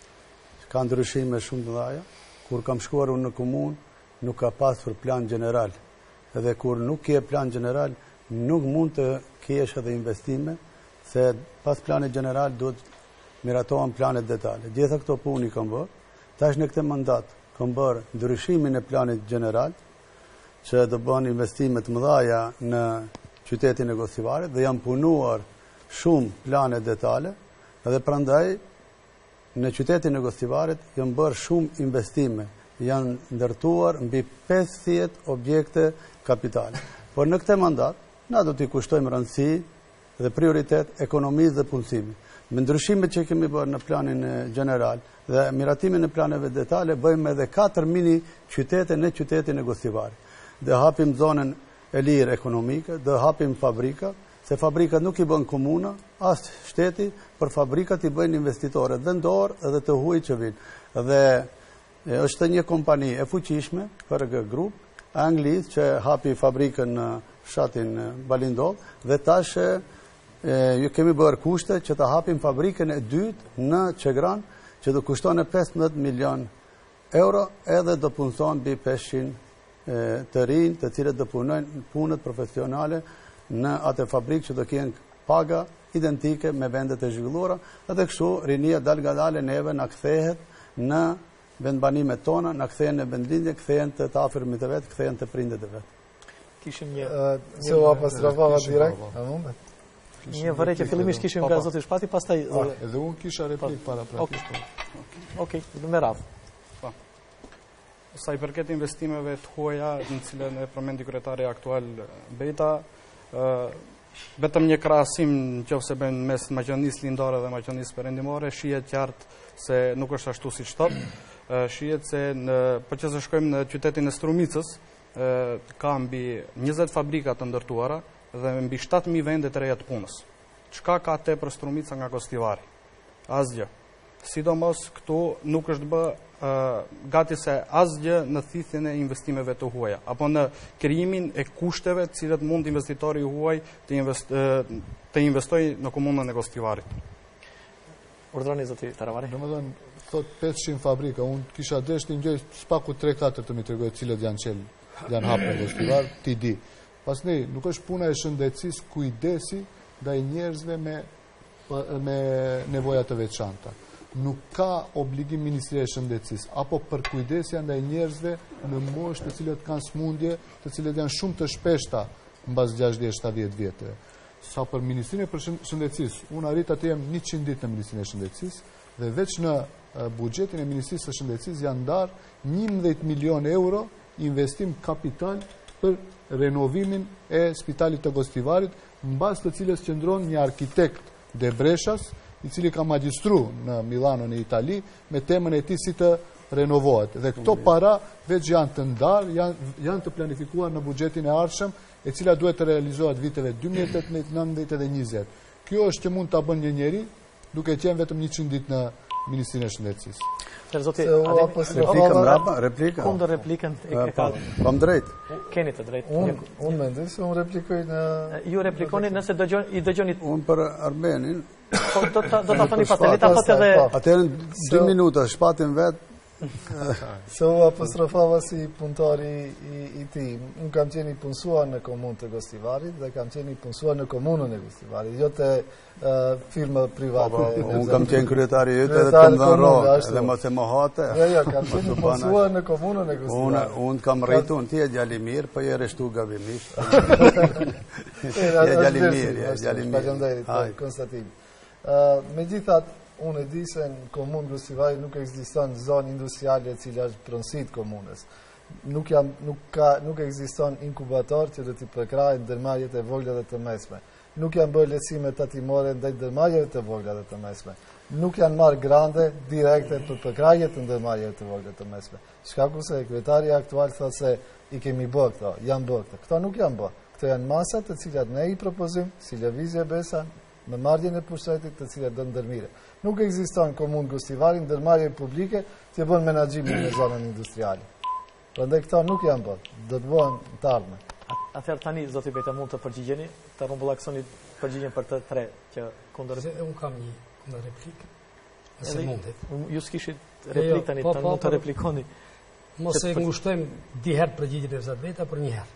S6: Ka ndryshime shumë të mëdha. Kur kam shkuar unë në komunë, nuk ka pasur plan general. Edhe kur nuk ke plan general, nuk mund të kesh edhe investime, se pas planit general duhet miratohen planet detale. Gjitha këto puni kam bërë. Tash në këtë mandat kam bërë ndryshimin e planit general, që do bën investime të mëdha në qytetin e Gostivarit dhe janë punuar shumë plane detale dhe prandaj në qytetin e Gostivarit janë bërë shumë investime, janë ndërtuar mbi pesëdhjetë objekte kapitale. Por në këtë mandat, na do t'i kushtojmë rëndësi dhe prioritet ekonomisë dhe punësimit. Me ndryshimet që kemi bërë në planin general dhe miratimin e planeve detale, bëjmë edhe katër mini qytete në qytetin e Gostivarit. Dhe hapim zonën e lirë ekonomike, dhe hapim fabrika, se fabrikat nuk i bën komuna, as shteti, për fabrikat i bëjnë investitorët vendor dhe të huaj që vinë. Dhe e, është një kompani e fuqishme për grup anglisë që hapi fabrikën në fshatin Balindov dhe tash e, ju kemi bërë kushte që të hapim fabrikën e dytë në Qegran, që do kushton e pesëmbëdhjetë milion euro edhe do punëson mbi pesëqind të rinj të cilët do punojnë punët profesionale në atë fabrikë që do kenë paga identike me vendet e zhvilluara, edhe kështu rinia dal nga dale neve na kthehet në vendbanimet tona, na kthehen në vendlindje, kthehen të të afërmit të vet, kthehen të prindët e vet.
S1: Kishim një
S5: se u apostrofava direkt, a mund?
S1: Një vërejtje fillimisht kishim nga zoti Shpati, pastaj
S4: edhe unë kisha replik para praktikisht.
S1: Okej, me radhë.
S3: Po. Sa i përket investimeve të huaja në cilën e përmendi kryetari aktual Beta, vetëm një krahasim nëse bën mes Maqedonisë Lindore dhe Maqedonisë Perëndimore, shihet qartë se nuk është ashtu siç thotë. Shihet se në po që se shkojmë në qytetin e Strumicës, ka mbi njëzet fabrika të ndërtuara dhe mbi shtatë mijë vende të reja të punës. Çka ka tepër Strumica nga Gostivari? Asgjë. Sidomos këtu nuk është bë uh, gati se asgjë në thithjen e investimeve të huaja, apo në krijimin e kushteve të cilët mund investitori huaj të, invest, uh, të investojë në komunën e Gostivarit.
S1: Urdhroni zoti Taravari.
S4: Domethënë, thot pesëqind fabrika, unë kisha desh të ngjoj spaku tre katër të më tregoj cilët janë qel, janë hapur në Gostivar, ti di. Pastaj nuk është puna e shëndetësisë, kujdesi ndaj njerëzve me me nevoja të veçanta. Nuk ka obligim Ministria e Shëndetësisë apo për kujdesja ndaj njerëzve në moshë të cilët kanë smundje, të cilët janë shumë të shpeshta mbas gjashtëdhjetë shtatëdhjetë vjetëve. Sa për Ministrinë e Shëndetësisë, unë arrit të jem njëqind ditë në Ministrinë e Shëndetësisë dhe veç në buxhetin e Ministrisë së Shëndetësisë janë ndarë njëmbëdhjetë milion euro investim kapital për renovimin e spitalit të Gostivarit, mbas të cilës qëndron një arkitekt Debreshas, i cili ka magjistru në Milano në Itali me temën e tij si të renovohet. Dhe këto para veç janë të ndarë, janë, janë të planifikuar në buxhetin e ardhshëm, e cila duhet të realizohet viteve dy mijë e tetëmbëdhjetë, nëntëmbëdhjetë dhe njëzet. Kjo është që mund ta bënë një njeri duke qenë vetëm njëqind ditë në Ministrinë e Shëndetësisë.
S1: Zoti
S6: replika mbrapa, replika.
S1: Kundër replikën e ka.
S6: Pam drejt.
S1: Keni të drejtë.
S5: Unë unë mendoj se unë replikoj në
S1: ju replikoni nëse dëgjon i dëgjoni.
S6: Unë për Armenin.
S1: Po do ta do ta thoni pastaj, le ta thotë edhe.
S6: Atëherë dy minuta shpatin vet.
S5: Se u apostrofava si punëtari i, i ti. Unë kam qenë i punësuar në komunë të Gostivarit dhe kam qenë i punësuar në komunën e Gostivarit, jo të uh, firma private.
S6: Unë kam qenë kryetari i ytë edhe të më dhënë rohë, edhe mos e mohate.
S5: Jo, jo, kam qenë i punësuar në komunën e Gostivarit.
S6: Unë unë kam rritu, unë ti e djali mirë, po je reshtu gabimisht. Je djali mirë, je djali mirë.
S5: Faleminderit, konstatim. Megjithatë, unë e di se në komunë Gostivari nuk ekziston zonë industriale e cila është pronësit komunës. Nuk, jam, nuk, ka, nuk ekziston inkubator që do t'i përkrajnë ndërmarrjet e vogla dhe të mesme. Nuk janë bërë lehtësime tatimore ndaj ndërmarrjeve të vogla dhe të mesme. Nuk janë marrë grande direkte për përkrajje të ndërmarrjeve të vogla dhe të mesme. Shkaku se kryetari aktual thotë se i kemi bërë këto, janë bërë këto. Këto nuk janë bërë. Këto janë masat të cilat ne i propozim, si lëvizje Besa, me marrjen e pushtetit të cilat do ndërmire. Nuk ekziston komunë Gostivari ndërmarrje publike që bën menaxhimin në zonën industriale. Prandaj këto nuk janë bërë, do të bëhen të ardhmen.
S1: Atëherë tani zoti Beta mund të përgjigjeni, të rrumbullaksoni përgjigjen për të tre që kundër.
S2: Unë kam një kundër replikë. Nëse mundet.
S1: Ju s'kishit replikë tani, tani mund të replikoni.
S2: Mos e ngushtojmë di herë përgjigjen e zot Beta për një herë.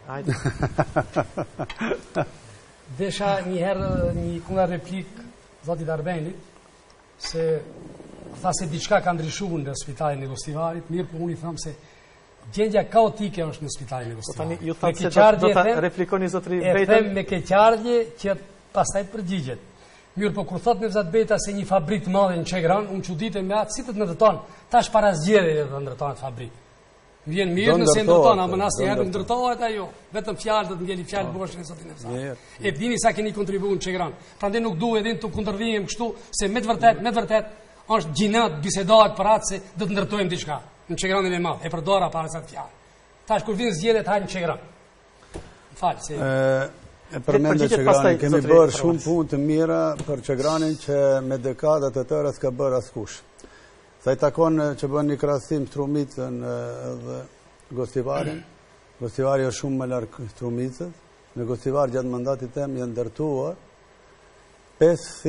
S1: Hajde.
S2: Desha një herë një kundër replikë zotit Arbenit, se tha se diçka ka ndryshuar në spitalin e Gostivarit, mirë po unë i tham se gjendja kaotike është në spitalin e Gostivarit.
S1: Tani ju thatë se do ta replikoni zotri Beta.
S2: E them me keqardhje që pastaj përgjigjet. Mirë po kur thot Nevzat Beta se një fabrikë të madhe në Çegran, unë çuditem me atë si të ndërton. Tash para zgjedhjeve do ndërtohet fabrikë. Vjen mirë nëse ndërton, ama asnjëherë ndërtohet ajo. Vetëm fjalë do të ngeli fjalë boshën zotin Nevzat. E dini sa keni kontribuar në Çegran. Prandaj nuk duhet edhe të kundërvijem kështu se me të vërtet, me të vërtet është gjinat bisedohet për atë se do të ndërtojmë diçka në Çegranin e madh. E përdora para sa të fjalë. Tash kur vin zgjedhjet hajnë në Çegran. Fal se
S6: e përmendë Çegranin, kemi bërë shumë punë të mira për Çegranin që me dekadat e tëra s'ka bërë askush. Sa i takon që bën një krahasim Strumicën dhe Gostivarin, Gostivari është shumë më larg Strumicës. Në Gostivar gjatë mandatit tim janë ndërtuar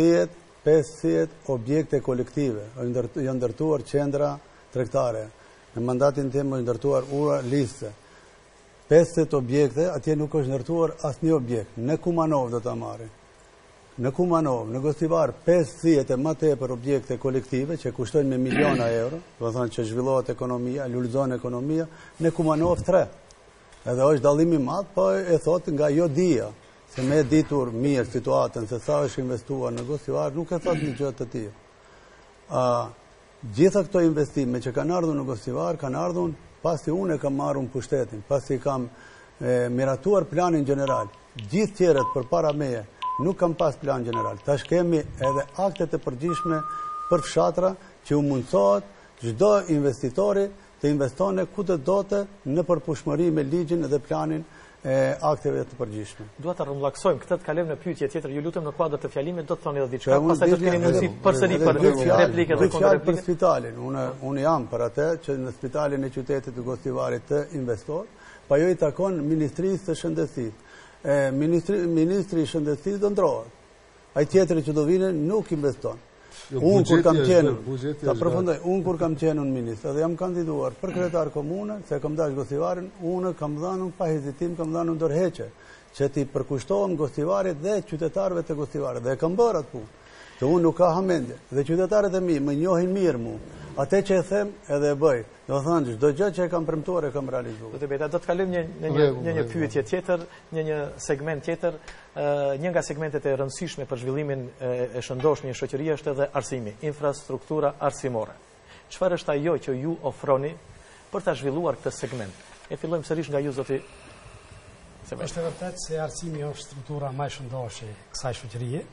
S6: pesëdhjetë objekte kolektive, janë ndërtuar qendra tregtare. Në mandatin tim është ndërtuar ura liste. pesëdhjetë objekte, atje nuk është ndërtuar asnjë objekt. Në Kumanov do ta marrin. Në Kumanov, në Gostivar, pesëdhjetë e më tepër objekte kolektive që kushtojnë me miliona euro, do të thonë që zhvillohet ekonomia, lulëzon ekonomia, në Kumanov tre. Edhe është dallimi i madh, po e thot nga jo dia, se me ditur mirë situatën se sa është investuar në Gostivar, nuk e thot një gjë të tillë. A gjitha këto investime që kanë ardhur në Gostivar, kanë ardhur pasi unë e kam marrur pushtetin, pasi kam e, miratuar planin gjeneral. Gjithë tjerët përpara meje nuk kam pas plan gjeneral. Tash kemi edhe aktet e përgjithshme për fshatra që u mundsohet çdo investitori të investone ku të dote në përputhshmëri me ligjin dhe planin e akteve të përgjithshme.
S1: Dua ta rrumbullaksojmë këtë të kalojmë në pyetje tjetër. Ju lutem në kuadër të fjalimit do të thoni edhe diçka, pastaj do të keni mundësi përsëri për replikë dhe kontrareplikë.
S6: Për spitalin, unë unë jam për atë që në spitalin e qytetit të Gostivarit të investohet, pa jo i takon Ministrisë së Shëndetësisë. E, ministri, ministri i shëndetësisë do ndrohet. Ai tjetri që do vinë nuk investon.
S4: Jo,
S6: unë kur kam qenë,
S4: ta
S6: përfundoj, unë kur kam qenë unë ministër dhe jam kandiduar për kryetar komune, se kam dash Gostivarin, unë kam dhënë pa hezitim, kam dhënë ndërheqje që ti përkushtohem Gostivarit dhe qytetarëve të Gostivarit dhe e kam bërë atë punë. Se unë nuk ka hamendje dhe qytetarët e mi më njohin mirë mua. Atë që e them edhe e bëj. Do të thonë çdo gjë që e kam premtuar e kam realizuar.
S1: Do të bëjta, do të kalojmë një në një një, një pyetje tjetër, një një segment tjetër. Uh, një nga segmentet e rëndësishme për zhvillimin e, e shëndosh një shoqërie është edhe arsimi, infrastruktura arsimore. Çfarë është ajo që ju ofroni për ta zhvilluar këtë segment? E fillojmë sërish nga ju, zoti.
S2: Është e vërtet se arsimi është struktura më e shëndoshë e kësaj shoqërie.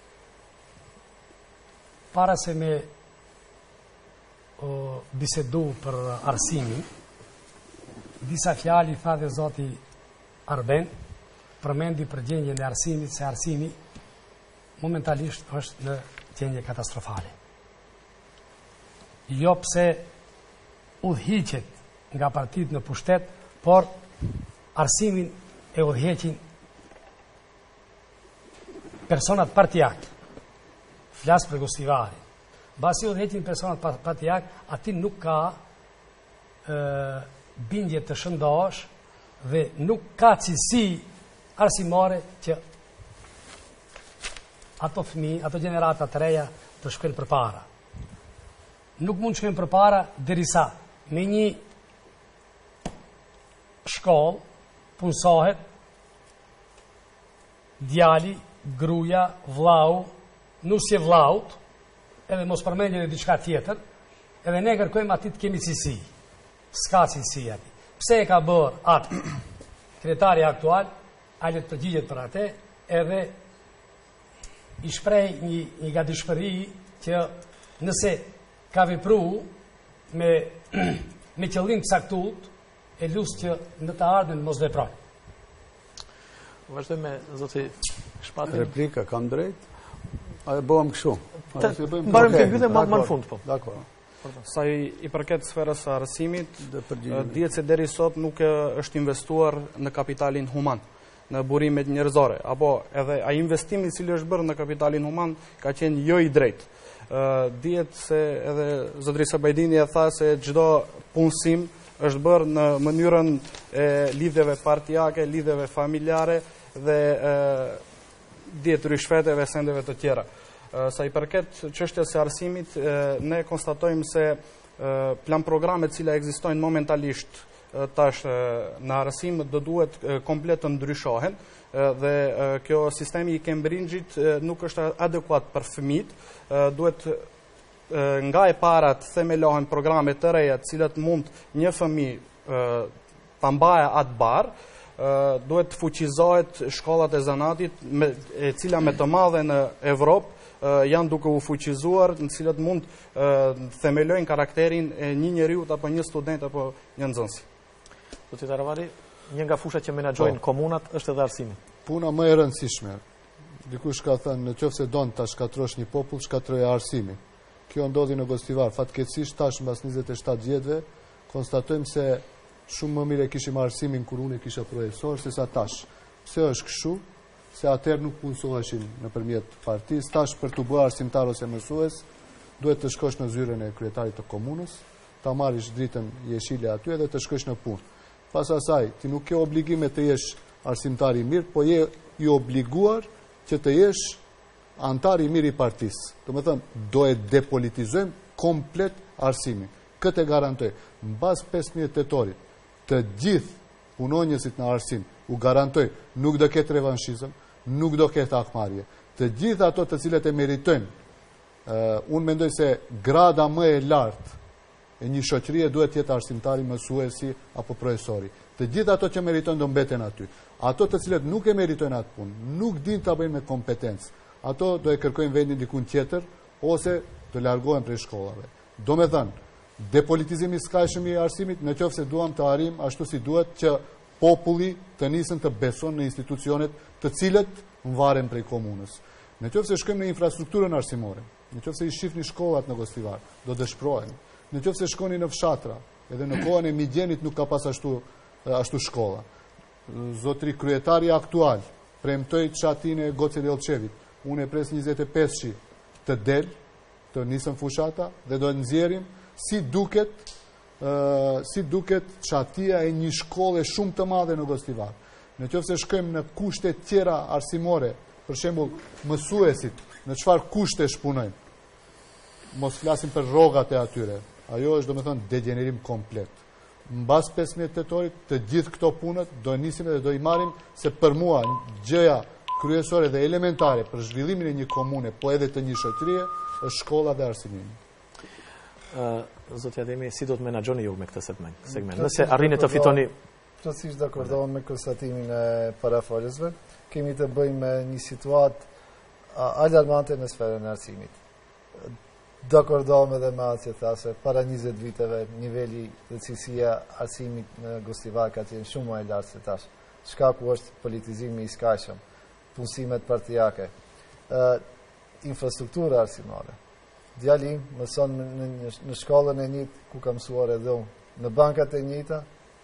S2: Para se me o, bisedu për arsimin, disa fjali tha dhe zoti Arben, përmendi për gjendjen e arsimit, se arsimi momentalisht është në gjendje katastrofale. Jo pse udhhiqet nga partitë në pushtet, por arsimin e udhheqin personat partijak. Flas për Gostivarin. Basi udhheqin personat partijak, aty nuk ka e, bindje të shëndosh dhe nuk ka cilësi arsimore që ato fëmijë, ato gjenerata të reja të shkojnë përpara. Nuk mund të shkojnë përpara derisa me një shkollë punsohet djali, gruaja, vllau, nusje vllaut, edhe mos përmendje edhe diçka tjetër, edhe ne kërkojmë aty të kemi cilësi. S'ka cilësi aty. Pse e ka bërë atë kryetari aktual, ai le të përgjigjet për atë, edhe i shpreh një një gatishmëri që nëse ka vepruar me me qëllim të caktuar, e lus që në të ardhmen mos veproj.
S1: Vazhdojmë me zoti Shpatin.
S6: Replika kam drejt. A e bëhem kështu.
S1: Mbarëm të mbyllëm më në fund po.
S6: Dakor.
S3: Sa i, i përket sferës së arsimit, dihet se deri sot nuk është investuar në kapitalin human, në burimet njerëzore, apo edhe ai investimi i cili është bërë në kapitalin human ka qenë jo i drejtë. Uh, dihet se edhe zotri Sabajdini e tha se çdo punësim është bërë në mënyrën e lidhjeve partijake, lidhjeve familjare dhe e, dihet rishfeteve, sendeve të tjera. E, sa i përket çështjes së arsimit, e, ne konstatojmë se e, plan programet cila ekzistojnë momentalisht e, tash e, në arsim do duhet e, komplet të ndryshohen e, dhe e, kjo sistemi i Cambridge-it e, nuk është adekuat për fëmijët, e, duhet nga e para të themelohen programe të reja, të cilat mund një fëmijë ta mbajë atë barë, duhet të fuqizohet shkollat e zanatit, me, e cila me të madhe në Evropë janë duke u fuqizuar, në cilat mund të themelojnë karakterin e një njeriut apo një student apo një nxënësi.
S1: Zoti Taravari, një nga fushat që menaxhojnë komunat është edhe arsimi.
S4: Puna më e rëndësishme. Dikush ka thënë, nëse don ta shkatrosh një popull, shkatroje arsimin. Kjo ndodhi në Gostivar. Fatkeqësisht tash mbas njëzet e shtatë vjetëve konstatojmë se shumë më mirë kishim arsimin kur unë kisha profesor se sa tash. Pse është kështu? Se atëherë nuk punsoheshin nëpërmjet partisë, tash për të bërë arsimtar ose mësues duhet të shkosh në zyrën e kryetarit të komunës ta marrish dritën jeshile aty edhe të shkosh në punë. Pas asaj, ti nuk ke obligime të jesh arsimtar i mirë, po je i obliguar që të jesh antar i mirë i partisë. Do të thënë, do e depolitizojmë komplet arsimin. Këtë e garantoj. Mbas pesëmbëdhjetë tetorit, të gjithë punonjësit në arsim u garantoj, nuk do ketë revanshizëm, nuk do ketë hakmarrje. Të gjithë ato të cilët e meritojnë, uh, unë mendoj se grada më e lartë e një shoqërie duhet jetë arsimtari, mësuesi apo profesori. Të gjithë ato që meritojnë do mbeten aty. Ato të cilët nuk e meritojnë atë punë, nuk din ta bëjnë me kompetencë, ato do e kërkojnë vendin dikun tjetër ose do largohen prej shkollave. Do me thënë, depolitizimi skajshëm i arsimit, në qoftë se duam të arrim ashtu si duhet që populli të nisën të beson në institucionet të cilët varen prej komunës. Në qoftë se shkojmë në infrastrukturën arsimore, në qoftë se i shifni shkollat në Gostivar, do dëshpërohen. Në qoftë se shkoni në fshatra, edhe në kohën e migjenit nuk ka pas ashtu, ashtu shkolla. Zotri kryetari aktual premtoi çatin e Goce Delçevit. Unë e pres njëzet e pesë shi të del, të nisën fushata dhe do të nxjerrim si duket uh, si duket çatia e një shkolle shumë të madhe në Gostivar. Në qoftë se shkojmë në kushte tjera arsimore, për shembull mësuesit, në çfarë kushte shpunojnë. Mos flasim për rrogat e atyre. Ajo është domethënë degenerim komplet. Mbas pesëmbëdhjetë tetorit, të gjithë këto punët do nisim dhe do i marrim, se për mua gjëja kryesore dhe elementare për zhvillimin e një komune, po edhe të një shoqërie, është shkolla dhe arsimimi.
S1: Uh, Zotja Ademi, si do të menaxhoni ju me këtë segment? Nëse arrini të fitoni...
S5: Plotësisht dakordohem me konstatimin e parafolësve. Kemi të bëjmë me një situatë alarmante në sferën e arsimit. Dakordohem edhe me atë që thashe, para njëzet viteve niveli dhe cilësia arsimit në Gostivar ka qenë shumë më e lartë se tash. Shkaku është politizimi i skajshëm, punësimet partijake, uh, infrastruktura arsimore. Djalim mëson në, në shkollën e njëtë ku ka mësuar edhe unë, në bankat e njëta,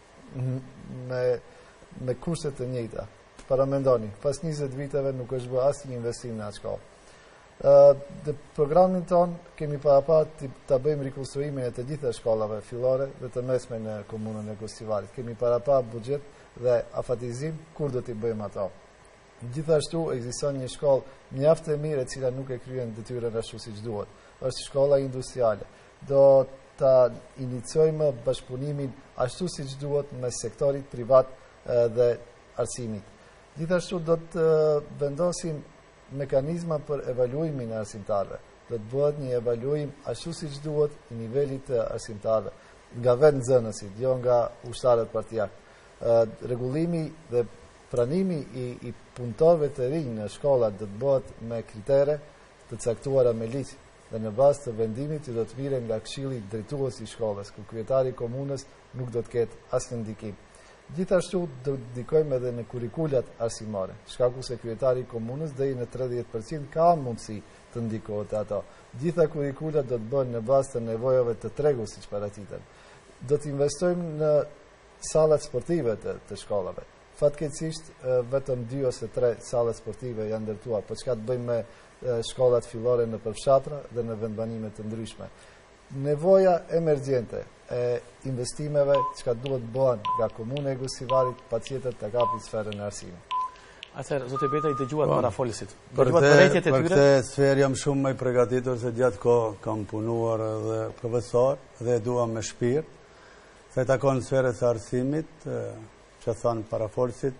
S5: me, me kurset e njëta. Para mendoni, pas njëzet viteve nuk është bë asnjë investim në atë shkollë. Uh, dhe programin ton kemi para pa të, të bëjmë rikonstruimin e të gjitha shkollave fillore dhe të mesme në komunën e Gostivarit. Kemi para pa buxhet dhe afatizim kur do t'i bëjmë ato. Gjithashtu ekziston një shkollë mjaft e mirë e cila nuk e kryen detyrën ashtu siç duhet. Është shkolla industriale. Do ta iniciojmë bashkëpunimin ashtu siç duhet mes sektorit privat dhe arsimit. Gjithashtu do të vendosim mekanizma për evaluimin e arsimtarëve. Do të bëhet një evaluim ashtu siç duhet i nivelit të arsimtarëve nga vetë nxënësit, jo nga ushtarët partijak. Rregullimi dhe pranimi i, i punëtorëve të rinj në shkollat do të bëhet me kritere të caktuara me ligj dhe në bazë të vendimit që do të vire nga këshilli drejtues i shkollës, ku kryetari i komunës nuk do të ketë asnjë ndikim. Gjithashtu do të ndikojmë edhe në kurrikulat arsimore, shkaku se kryetari i komunës deri në tridhjetë përqind ka mundësi të ndikohet ato. Gjitha kurrikulat do të bëhen në bazë të nevojave të tregut siç paraqiten. Do të investojmë në sallat sportive të, të shkollave. Fatkeqësisht vetëm dy ose tre sallat sportive janë ndërtuar, por çka të bëjmë me shkollat fillore në përfshatra dhe në vendbanime të ndryshme. Nevoja emergjente e investimeve çka duhet bëhen nga komuna e Gostivarit patjetër të kapi sferën e arsimit.
S1: Atëherë, zotë Beta i dëgjuat para folësit.
S6: Për këtë për këtë sferë jam shumë më i përgatitur se gjatë kohë kam punuar edhe profesor dhe dua me shpirt. Sa i takon sferës së arsimit, që thanë para folësit,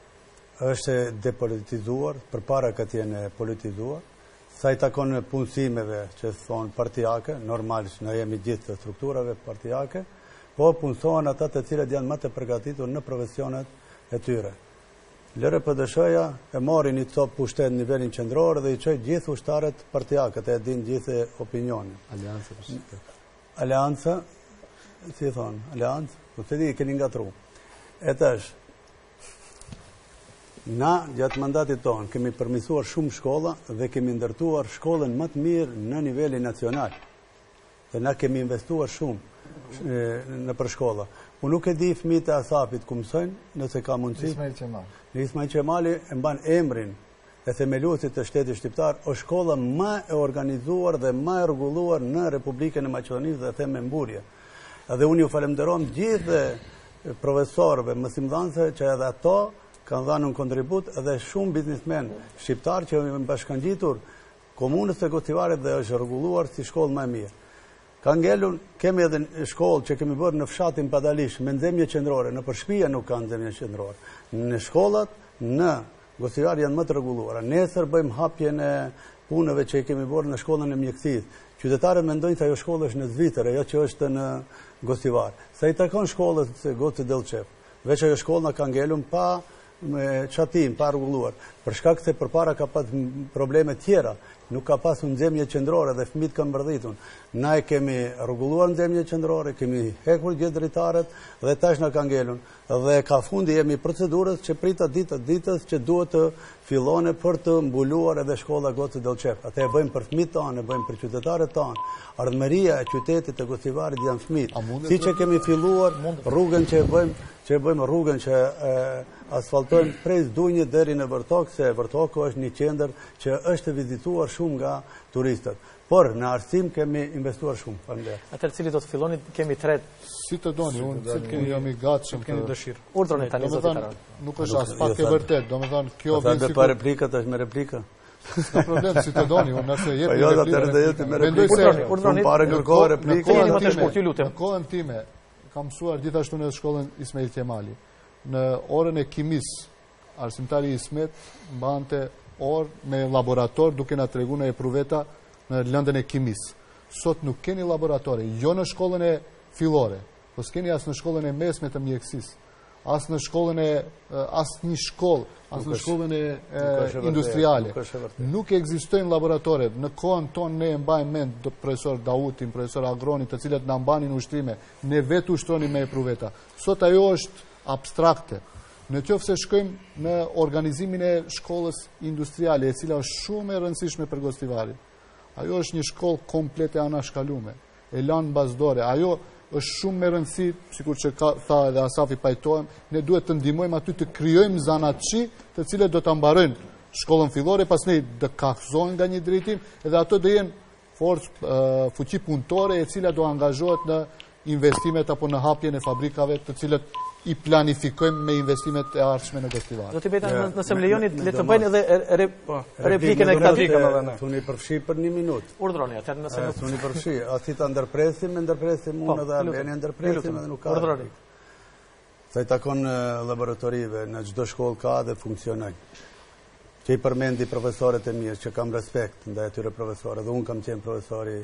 S6: është depolitizuar, përpara këtij e politizuar. Sa i takon punësimeve që thonë partijake, normalisht ne jemi gjithë të strukturave partijake, po punësohen ata të cilët janë më të përgatitur në profesionet e tyre. Lërë P D S-ja e mori një copë pushtet në nivelin qendror dhe i çoi gjithë ushtarët partijake, e din gjithë opinionin.
S4: Aleanca për shqiptar.
S6: Aleanca, si thonë, aleanca, po të di keni ngatruar. E tash na, gjatë mandatit tonë, kemi përmirësuar shumë shkolla dhe kemi ndërtuar shkollën më të mirë në nivelin nacional. Dhe na kemi investuar shumë në për shkolla. Unë nuk e di fëmijët e Asapit ku mësojnë, nëse ka mundësi.
S5: Ismail Qemali.
S6: Ismail Qemali e mban emrin e themeluesit të shtetit shqiptar, është shkolla më e organizuar dhe më e rregulluar në Republikën e Maqedonisë dhe them me mburje. Edhe unë ju falemderom gjithë profesorëve, mësimdhënësve që edhe ato kanë dhënë një kontribut edhe shumë biznismen shqiptar që më bashkangjitur komunës e Gocivarit dhe është rregulluar si shkollë më e mirë. Ka ngelur, kemi edhe shkollë që kemi bërë në fshatin Padalish me nxemje qendrore, në përshpia nuk ka nxemje qendrore. Në shkollat në Gocivar janë më të rregulluara. Nesër bëjmë hapjen e punëve që i kemi bërë në shkollën e mjekësisë. Qytetarët mendojnë se ajo shkollë është në Zvicër, ajo që është në Gocivar. Sa i takon shkollës Goci Delçev, veç ajo shkolla ka ngelur pa me qatim, pa rregulluar. Për shkak se përpara ka pas probleme tjera, nuk ka pasur nxemje qendrore dhe fëmijët kanë mbërditur. Na e kemi rregulluar nxemje qendrore, kemi hekur gjithë drejtarët dhe tash na ka ngelur. Dhe ka fundi jemi procedurës që prita ditë ditës që duhet të fillone për të mbuluar edhe shkolla Goci Delçev. Atë e bëjmë për fëmijët tanë, e bëjmë për qytetarët tanë. Ardhmëria e qytetit të Gocivarit janë fëmijët. Siç e kemi filluar rrugën që e bëjmë që e bëjmë rrugën që e, asfaltojmë prej Zdunjit deri në Vërtok, se Vërtoku është një qendër që është vizituar shumë nga turistët. Por në arsim kemi investuar shumë. Faleminderit.
S1: Atëherë cili do të filloni? Kemi tre.
S4: Si të doni, unë si kemi jam i gatshëm
S1: kemi dëshirë. Urdhroni tani zoti Karan.
S4: Nuk është as pak e vërtet, domethënë kjo
S6: vjen si pa replikat është me replika.
S4: Ka problem, si të doni, unë nëse jep
S6: një replika. Mendoj se
S1: urdhroni
S6: para kërkohë replikë.
S1: Keni më të shkurt, ju lutem.
S4: Në kohën time kam mësuar gjithashtu në shkollën Ismail Qemali. Në orën e kimis, arsimtari Ismet mbante orë me laborator duke na treguar në epruveta në lëndën e kimis. Sot nuk keni laboratore, jo në shkollën e fillore, po s'keni as në shkollën e mesme të mjekësisë, as në shkollën e as një shkollë, as në shkollën e industriale. Nuk ekzistojnë laboratore. Në kohën tonë ne e mbajmë mend do profesor Dautin, profesor Agroni, të cilët na mbanin ushtrime, ne vetë ushtronim me epruveta. Sot ajo është abstrakte. Në qoftë se shkojmë në organizimin e shkollës industriale, e cila është shumë e rëndësishme për Gocivarin. Ajo është një shkollë komplete anashkalume, e lanë bazdore. Ajo është shumë me rëndësi, sikur që ka, tha edhe Asafi pajtohem, ne duhet të ndihmojmë aty të krijojmë zanatçi të cilët do ta mbarojnë shkollën fillore, pastaj të kafzohen nga një drejtim, edhe ato do jenë forcë uh, fuqi punëtore e cila do angazhohet në investimet apo në hapjen e fabrikave të cilët i planifikojmë me investimet e ardhshme në Gocivar.
S1: Do t'i bëjta nëse më lejoni le të bëjnë edhe replikën e këtij
S6: këtu. Thuni përfshi për një minutë.
S1: Urdhroni atë nëse
S6: nuk thuni përfshi, asi ta ndërpresim, ndërpresim unë dhe Albania ndërpresim edhe nuk ka.
S1: Urdhroni.
S6: Sa i takon laboratorive në çdo shkollë ka dhe funksionojnë. Që i përmendi profesorët e mirë, që kam respekt ndaj atyre profesorëve, dhe unë kam qenë profesori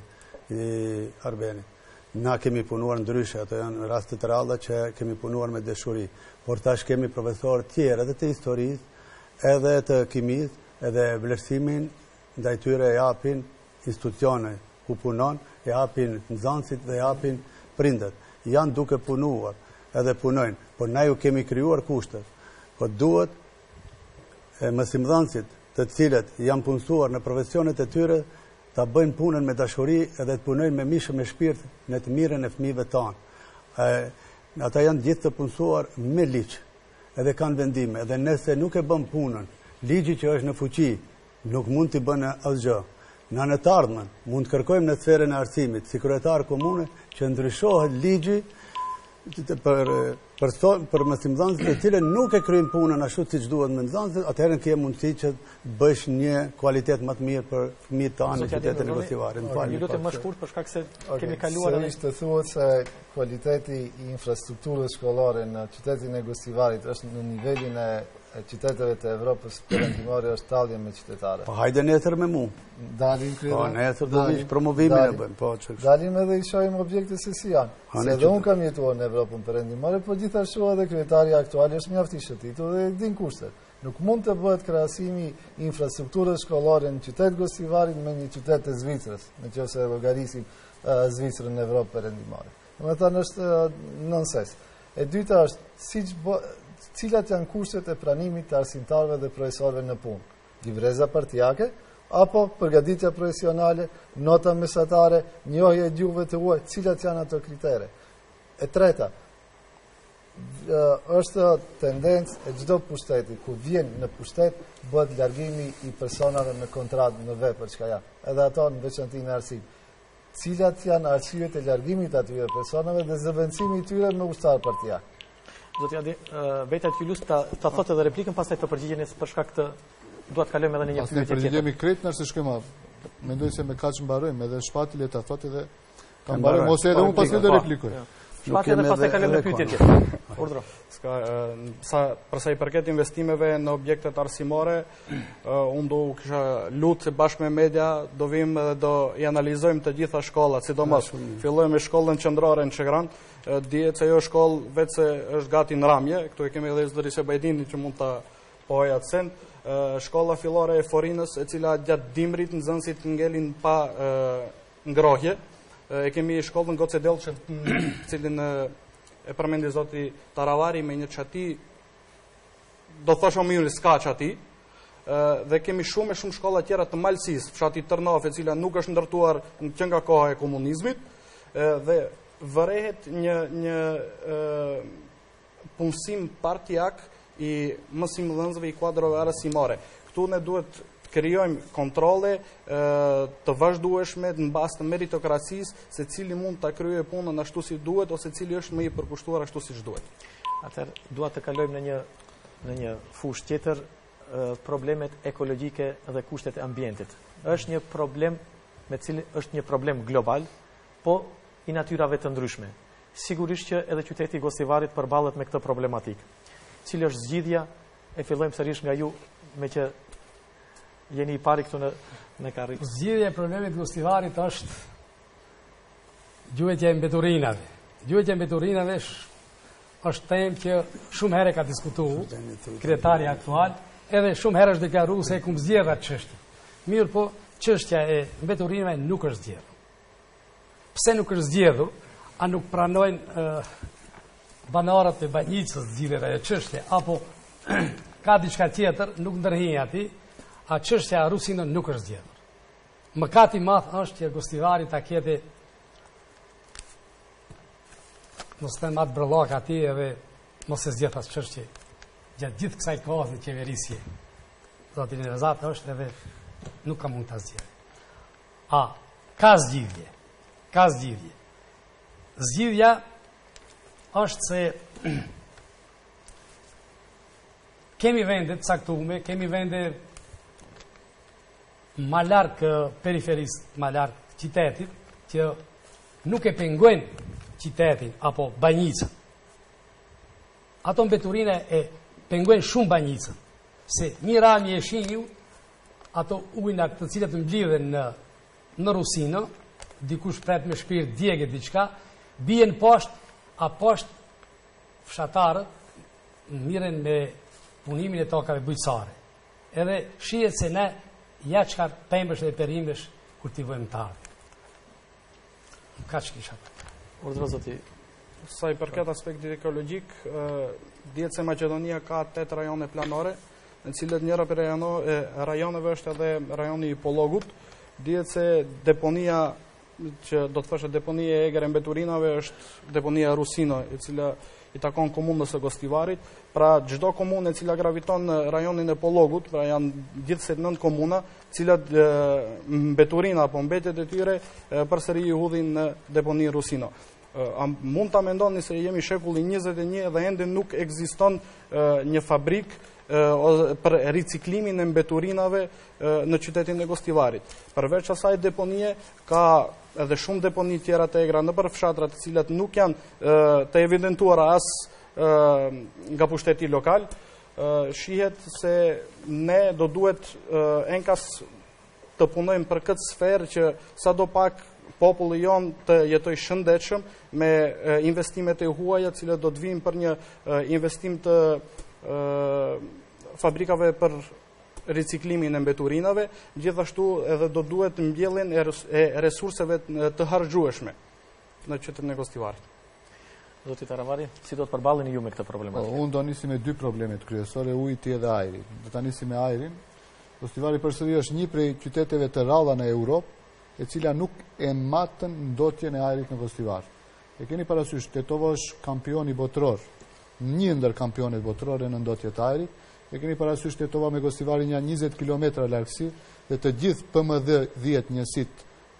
S6: i Arbenit. Na kemi punuar ndryshe, ato janë rastet të ralla që kemi punuar me dashuri, por tash kemi profesorë tjerë edhe të historisë, edhe të kimisë, edhe vlerësimin ndaj tyre e japin institucione ku punon, e japin nxënësit dhe e japin prindët. Janë duke punuar, edhe punojnë, por na ju kemi krijuar kushtet. Po duhet e mësimdhënësit të cilët janë punësuar në profesionet e tyre ta bëjnë punën me dashuri edhe të punojnë me mishë me shpirt në të mirën e fëmijëve tanë. Ata janë gjithë të punësuar me ligj, edhe kanë vendime, edhe nëse nuk e bën punën, ligji që është në fuqi nuk mund t'i bënë asgjë. Në anë të ardhmen mund të kërkojmë në sferën e arsimit, si kryetar komune, që ndryshohet ligji për për për mësimdhënësit të cilët nuk e kryejnë punën ashtu siç duhet me nxënësit, atëherë ke mundësi që bësh një kualitet më të mirë për fëmijët tanë në qytetin e Gocivarit.
S1: Ju lutem më shkurt për shkak se kemi kaluar
S5: edhe të thuhet se kualiteti i infrastrukturës shkollore në qytetin e Gocivarit është në nivelin e qyteteve të Evropës perëndimore, është tallje me qytetarë.
S6: Po hajde nesër me mua.
S5: Dalim kredo.
S6: Po nesër do vish promovimin e bëjmë, po çka.
S5: Dalim edhe i shohim objekte se si janë. Se edhe unë kam jetuar në Evropën perëndimore, po gjithashtu edhe kryetari aktual është mjaft i shëtitur dhe din kushtet. Nuk mund të bëhet krahasimi i infrastrukturës shkollore në qytet Gocivarit me një qytet të Zvicrës, nëse e llogarisim Zvicrën në Evropë perëndimore. Domethënë është nonsens. E dyta është siç cilat janë kushtet e pranimit të arsimtarëve dhe profesorëve në punë. Livreza partijake apo përgatitja profesionale, nota mesatare, njohja e gjuhëve të huaj, cilat janë ato kritere. E treta, është tendencë e çdo pushteti ku vjen në pushtet bëhet largimi i personave në kontratë në vepër çka janë. Edhe ato në veçanti në arsim. cilat janë arsyet e largimit atyre personave dhe zëvendësimi i tyre me ushtar partijak.
S1: Zoti Adi, veta Kyllus ta ta thotë edhe replikën, pastaj të përgjigjeni për shkak të dua të kalojmë edhe në një pyetje tjetër.
S4: Pastaj përgjigjemi krejt nëse shkema. Mendoj se me kaq mbarojmë, edhe Shpati le ta thotë edhe ta mbarojmë ose edhe unë pastaj do replikoj.
S1: Shpati edhe pastaj kalojmë në pyetje tjetër. Urdhro.
S3: Ska, sa për sa i përket investimeve në objektet arsimore, unë do kisha lutë se bashkë me media do vim dhe do i analizojmë të gjitha shkollat, sidomos fillojmë me shkollën qendrore në Çegran, dihet se ajo shkollë vetë se është gati në ramje, këtu e kemi edhe Zëri Sebajdini që mund ta pohoj atë send. Shkolla fillore e Forinës, e cila gjatë dimrit nxënësit ngelin pa ngrohje. E kemi shkollën Gocedell, që cilin e përmendi zoti Taravari me një çati, do thosha më mirë s'ka çati. Dhe kemi shumë e shumë shkolla tjera të malësisë, fshati Tërnaf, e cila nuk është ndërtuar që nga koha e komunizmit, dhe vërehet një një punësim partijak i mësimdhënësve i kuadrove arsimore. Këtu ne duhet krijojmë kontrole të vazhdueshme në bazë të meritokracisë, se cili mund ta kryejë punën ashtu si duhet ose cili është më i përkushtuar ashtu siç duhet.
S1: Atëherë dua të kalojmë në një në një fushë tjetër, problemet ekologjike dhe kushtet e ambientit. Është një problem me cili është një problem global, po i natyrave të ndryshme. Sigurisht që edhe qyteti i Gosivarit përballet me këtë problematikë. Cili është zgjidhja? E fillojmë sërish nga ju, me që jeni i pari këtu në në karrik.
S2: Zgjidhja e problemit të Gosivarit është gjuhetja e mbeturinave. Gjuhetja e mbeturinave është temë që shumë herë ka diskutuar kryetari aktual, edhe shumë herë është deklaruar se e kum zgjedhur atë çështje. Mirë, po çështja e mbeturinave nuk është zgjedhur. Pse nuk është zgjedhur? A nuk pranojnë uh, banarët e Banjicës zgjidhjen e çështje, apo ka diçka tjetër, nuk ndërhiq aty, a çështja e Rusinës nuk është zgjedhur. Mëkati i madh është që Gostivari ta ketë mos të matë brëllak ati edhe mos e zgjedh asë çështje gjatë gjithë kësaj kohë në qeverisje. Zoti Nevzat është edhe nuk ka mund të zgjedhë. A, ka zgjidhje. Ka zgjidhje. Zgjidhja është se kemi vende të caktume, kemi vende ma larkë periferisë, ma larkë qytetit, që nuk e pengojnë qytetin apo Banjicën. Ato mbeturine e pengojnë shumë Banjicën, se një rami e shinju, ato ujna të cilët mblidhen në, në Rusinë, dikush pret me shpirt djegë diçka, bien poshtë, a poshtë fshatarët miren me punimin e tokave bujqësare. Edhe shihet se ne ja çka pembesh dhe perimesh kultivojmë të ardhmë. Ka që kisha të.
S1: Urdhro zoti.
S3: Sa i përket aspektit ekologjik, dihet se Maqedonia ka tetë rajone planore, në cilët njëra për rajoneve është edhe rajoni i Pollogut. Dihet se deponia që do të thashë deponia e egër e mbeturinave është deponia Rusino, e cila i takon komunës së Gostivarit. Pra çdo komunë e cila graviton në rajonin e Pollogut, pra janë gjithsej nëntë komuna, cilat e, mbeturina apo mbetjet e tyre e, përsëri i hudhin në deponinë Rusino. E, a mund ta mendoni se jemi shekulli njëzet e një dhe ende nuk ekziston e, një fabrik e, për riciklimin e mbeturinave e, në qytetin e Gostivarit. Përveç asaj deponie ka edhe shumë deponi tjera të egra në për fshatrat të cilat nuk janë e, të evidentuara as e, nga pushteti lokal. E, shihet se ne do duhet e, enkas të punojmë për këtë sferë që sa do pak populli jon të jetoj shëndetshëm me e, investimet e huaja, cilat do të vinë për një e, investim të e, fabrikave për riciklimin e mbeturinave, gjithashtu edhe do duhet mbjelljen e resurseve të harxhueshme në qytetin e Gostivarit.
S1: Zoti Taravari, si do të përballeni ju me këtë problematikë?
S4: Unë do nisi me dy problemet kryesore, ujiti edhe ajri. Do ta nisi me ajrin. Gostivari përsëri është një prej qyteteve të rralla në Europë, e cila nuk e matën ndotjen e ajrit në Gostivar. E keni parasysh, Tetovo është kampioni botror, një ndër kampionet botrore në ndotje të ajrit. E keni parasysh Tetova me Gostivarin janë njëzet kilometra largësi dhe të gjithë P M D dhjetë njësit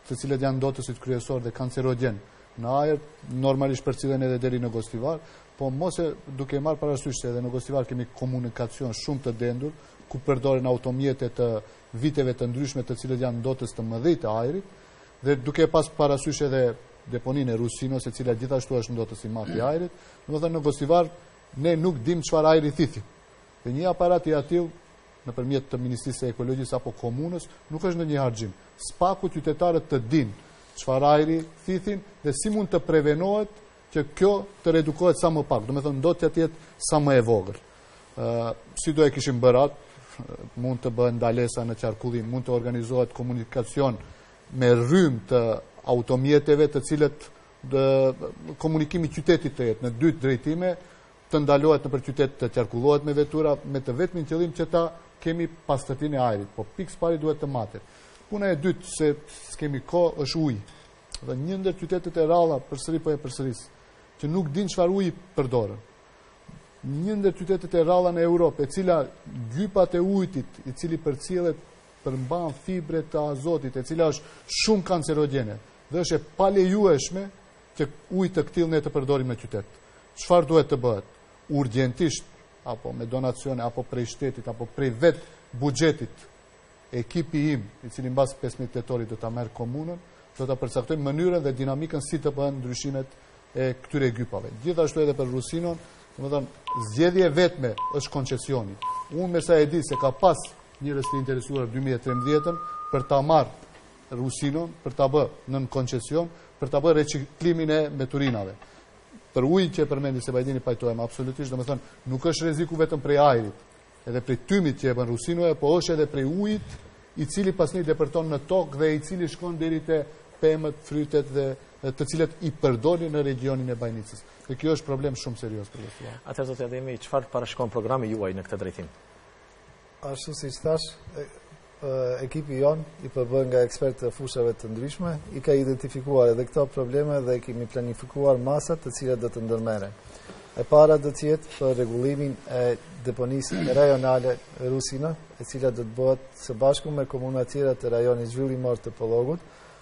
S4: të cilët janë ndotësit kryesor dhe kancerogen në ajër, normalisht përcillen edhe deri në Gostivar, po mos e duke marrë parasysh se edhe në Gostivar kemi komunikacion shumë të dendur, ku përdoren automjete të viteve të ndryshme të cilët janë ndotës të mëdhej të ajrit, dhe duke pas parasysh edhe deponinë e Rusinos, e cila gjithashtu është ndotës i madh i ajrit, domethënë në Gostivar ne nuk dim çfarë ajri thithim. Dhe një aparat i atill nëpërmjet të Ministrisë së Ekologjisë apo komunës nuk është ndonjë harxhim. Spaku qytetarët të dinë çfarë ajri thithin dhe si mund të prevenohet që kjo të redukohet sa më pak, domethënë ndotja të jetë sa më e vogël. Ë, si do e kishim bërë atë, mund të bëhen ndalesa në qarkullim, mund të organizohet komunikacion me rrymë të automjeteve të cilët dhe komunikimi qytetit të jetë në dy drejtime, të ndalohet në për qytet të qarkullohet me vetura, me të vetmin qëllim që ta kemi pastërtinë e ajrit, po pikës pari duhet të matet. Puna e dytë, se s'kemi kohë, është ujë. Dhe një ndër qytetet e ralla, përsëri po e përsëris, që nuk din çfarë uji përdorën. Një ndër qytetet e ralla në Europë, e cila gjypat e ujtit, i cili përcjellet përmban fibre të azotit, e cila është shumë kancerogjene, dhe është e palejueshme që ujë të këtill ne të përdorim në qytet. Çfarë duhet të bëhet? Urgjentisht, apo me donacione, apo prej shtetit, apo prej vet buxhetit, ekipi im, i cili mbas pesëmbëdhjetë tetorit do ta merr komunën, do ta përcaktojmë mënyrën dhe dinamikën si të bëhen ndryshimet e këtyre gypave. Gjithashtu edhe për Rusinon, domethënë zgjedhje vetme është koncesioni. Unë me sa e di se ka pas njerëz të interesuar dy mijë e trembëdhjetën për ta marrë Rusinon, për ta bërë nën koncesion, për ta bërë reciklimin e meturinave. Për ujin që e përmendi Sebajdini pajtohem absolutisht, domethënë nuk është rreziku vetëm prej ajrit, edhe prej tymit që e bën Rusinoja, po është edhe prej ujit i cili pastaj depërton në tokë dhe i cili shkon deri te pemët, frytet dhe të cilët i përdorin në regionin e Bajnicës. Dhe kjo është problem shumë serioz për Gostivar.
S1: Atëherë zoti Ademi, çfarë parashikon programi juaj në këtë drejtim?
S5: Ashtu si thash, ekipi jon i përbën nga ekspertë të fushave të ndryshme, i ka identifikuar edhe këto probleme dhe kemi planifikuar masat të cilat do të ndërmerren. E para do të jetë për rregullimin e deponisë rajonale Rusina, e cila do të bëhet së bashku me komuna tjera të rajonit zhvillimor të Pollogut,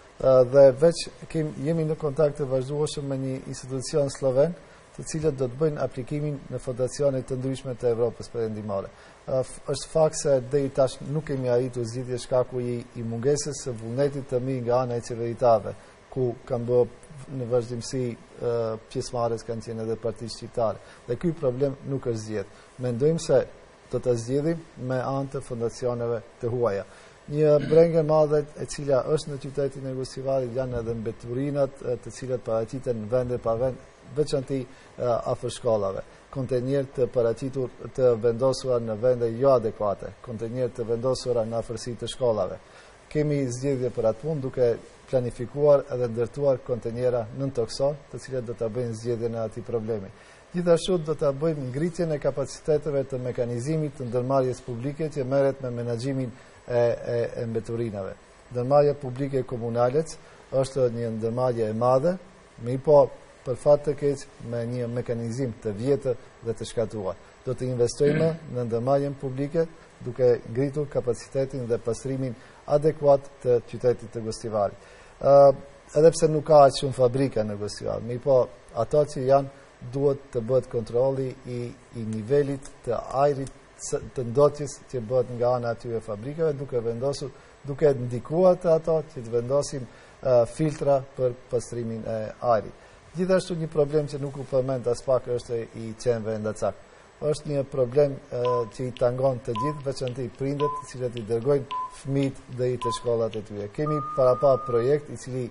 S5: dhe veç kem, jemi në kontakt të vazhdueshëm me një institucion sloven, të cilët do të bëjnë aplikimin në fondacione të ndryshme të Evropës perëndimore. Është fakt se deri tash nuk kemi arritur zgjidhje shkaku i, i mungesës së vullnetit të mirë nga ana e qeveritave, ku kanë bërë në vazhdimsi pjesëmarrës kanë qenë edhe partitë shqiptare. Dhe ky problem nuk është zgjedhur. Mendojmë se do ta zgjidhim me anë të fondacioneve të huaja. Një brengë e madhe e cila është në qytetin e Gostivarit janë edhe mbeturinat të cilat paraqiten në vende pa vend, veçanti afër shkollave. Kontenjer të paraqitur të vendosura në vende jo adekuate, kontenjer të vendosura në afërsi të shkollave. Kemi zgjedhje për atë punë duke planifikuar edhe ndërtuar kontenjera nën toksor, të cilat do ta bëjnë zgjedhjen e atij problemi. Gjithashtu do ta bëjmë ngritjen e kapaciteteve të mekanizimit të ndërmarrjes publike që merret me menaxhimin e, e, e mbeturinave. Ndërmarrja publike komunale është një ndërmarrje e madhe, me po për fat të keq me një mekanizim të vjetër dhe të shkatuar. Do të investojmë në ndërmarrjen publike duke ngritur kapacitetin dhe pastrimin adekuat të qytetit të Gostivarit. Uh, edhe pse nuk ka aq shumë fabrika në Gostivar, me po ato që janë duhet të bëhet kontrolli i, i nivelit të ajrit të ndotjes që bëhet nga ana atyre fabrikave, duke vendosur, duke ndikuar të ato që të vendosin uh, filtra për pastrimin e ajrit. Gjithashtu një problem që nuk u përmend as pak është i qenve ndacak. Është një problem e, që i tangon të gjithë, veçanti prindët, të cilët i dërgojnë fëmijët deri te shkollat e tyre. Kemi parapar projekt i cili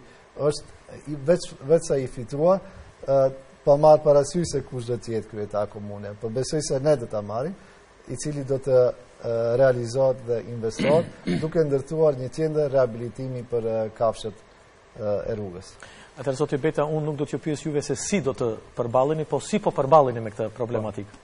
S5: është veç veç sa i fituar, pa marrë parasysh se kush do të jetë kryetar komune. Po besoj se ne do ta marrim, i cili do të e, realizohet dhe investohet, duke ndërtuar një qendër rehabilitimi për e, kafshët e, e rrugës.
S1: Atëherë zoti Beta, unë nuk do t'ju pyes juve se si do të përballeni, po si po përballeni me këtë problematikë.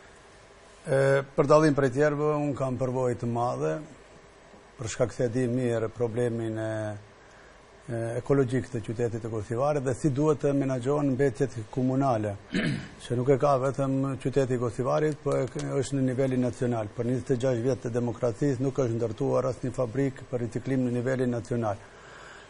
S6: Për dallim prej tjerëve, unë kam përvojë të madhe, për shkak se di mirë problemin e, e ekologjik të qytetit të Gostivarit dhe si duhet të menaxhohen mbetjet komunale, që nuk e ka vetëm qyteti i Gostivarit, po është në nivelin nacional. Për njëzet e gjashtë vjet të demokracisë nuk është ndërtuar asnjë fabrikë për riciklim në nivelin nacional.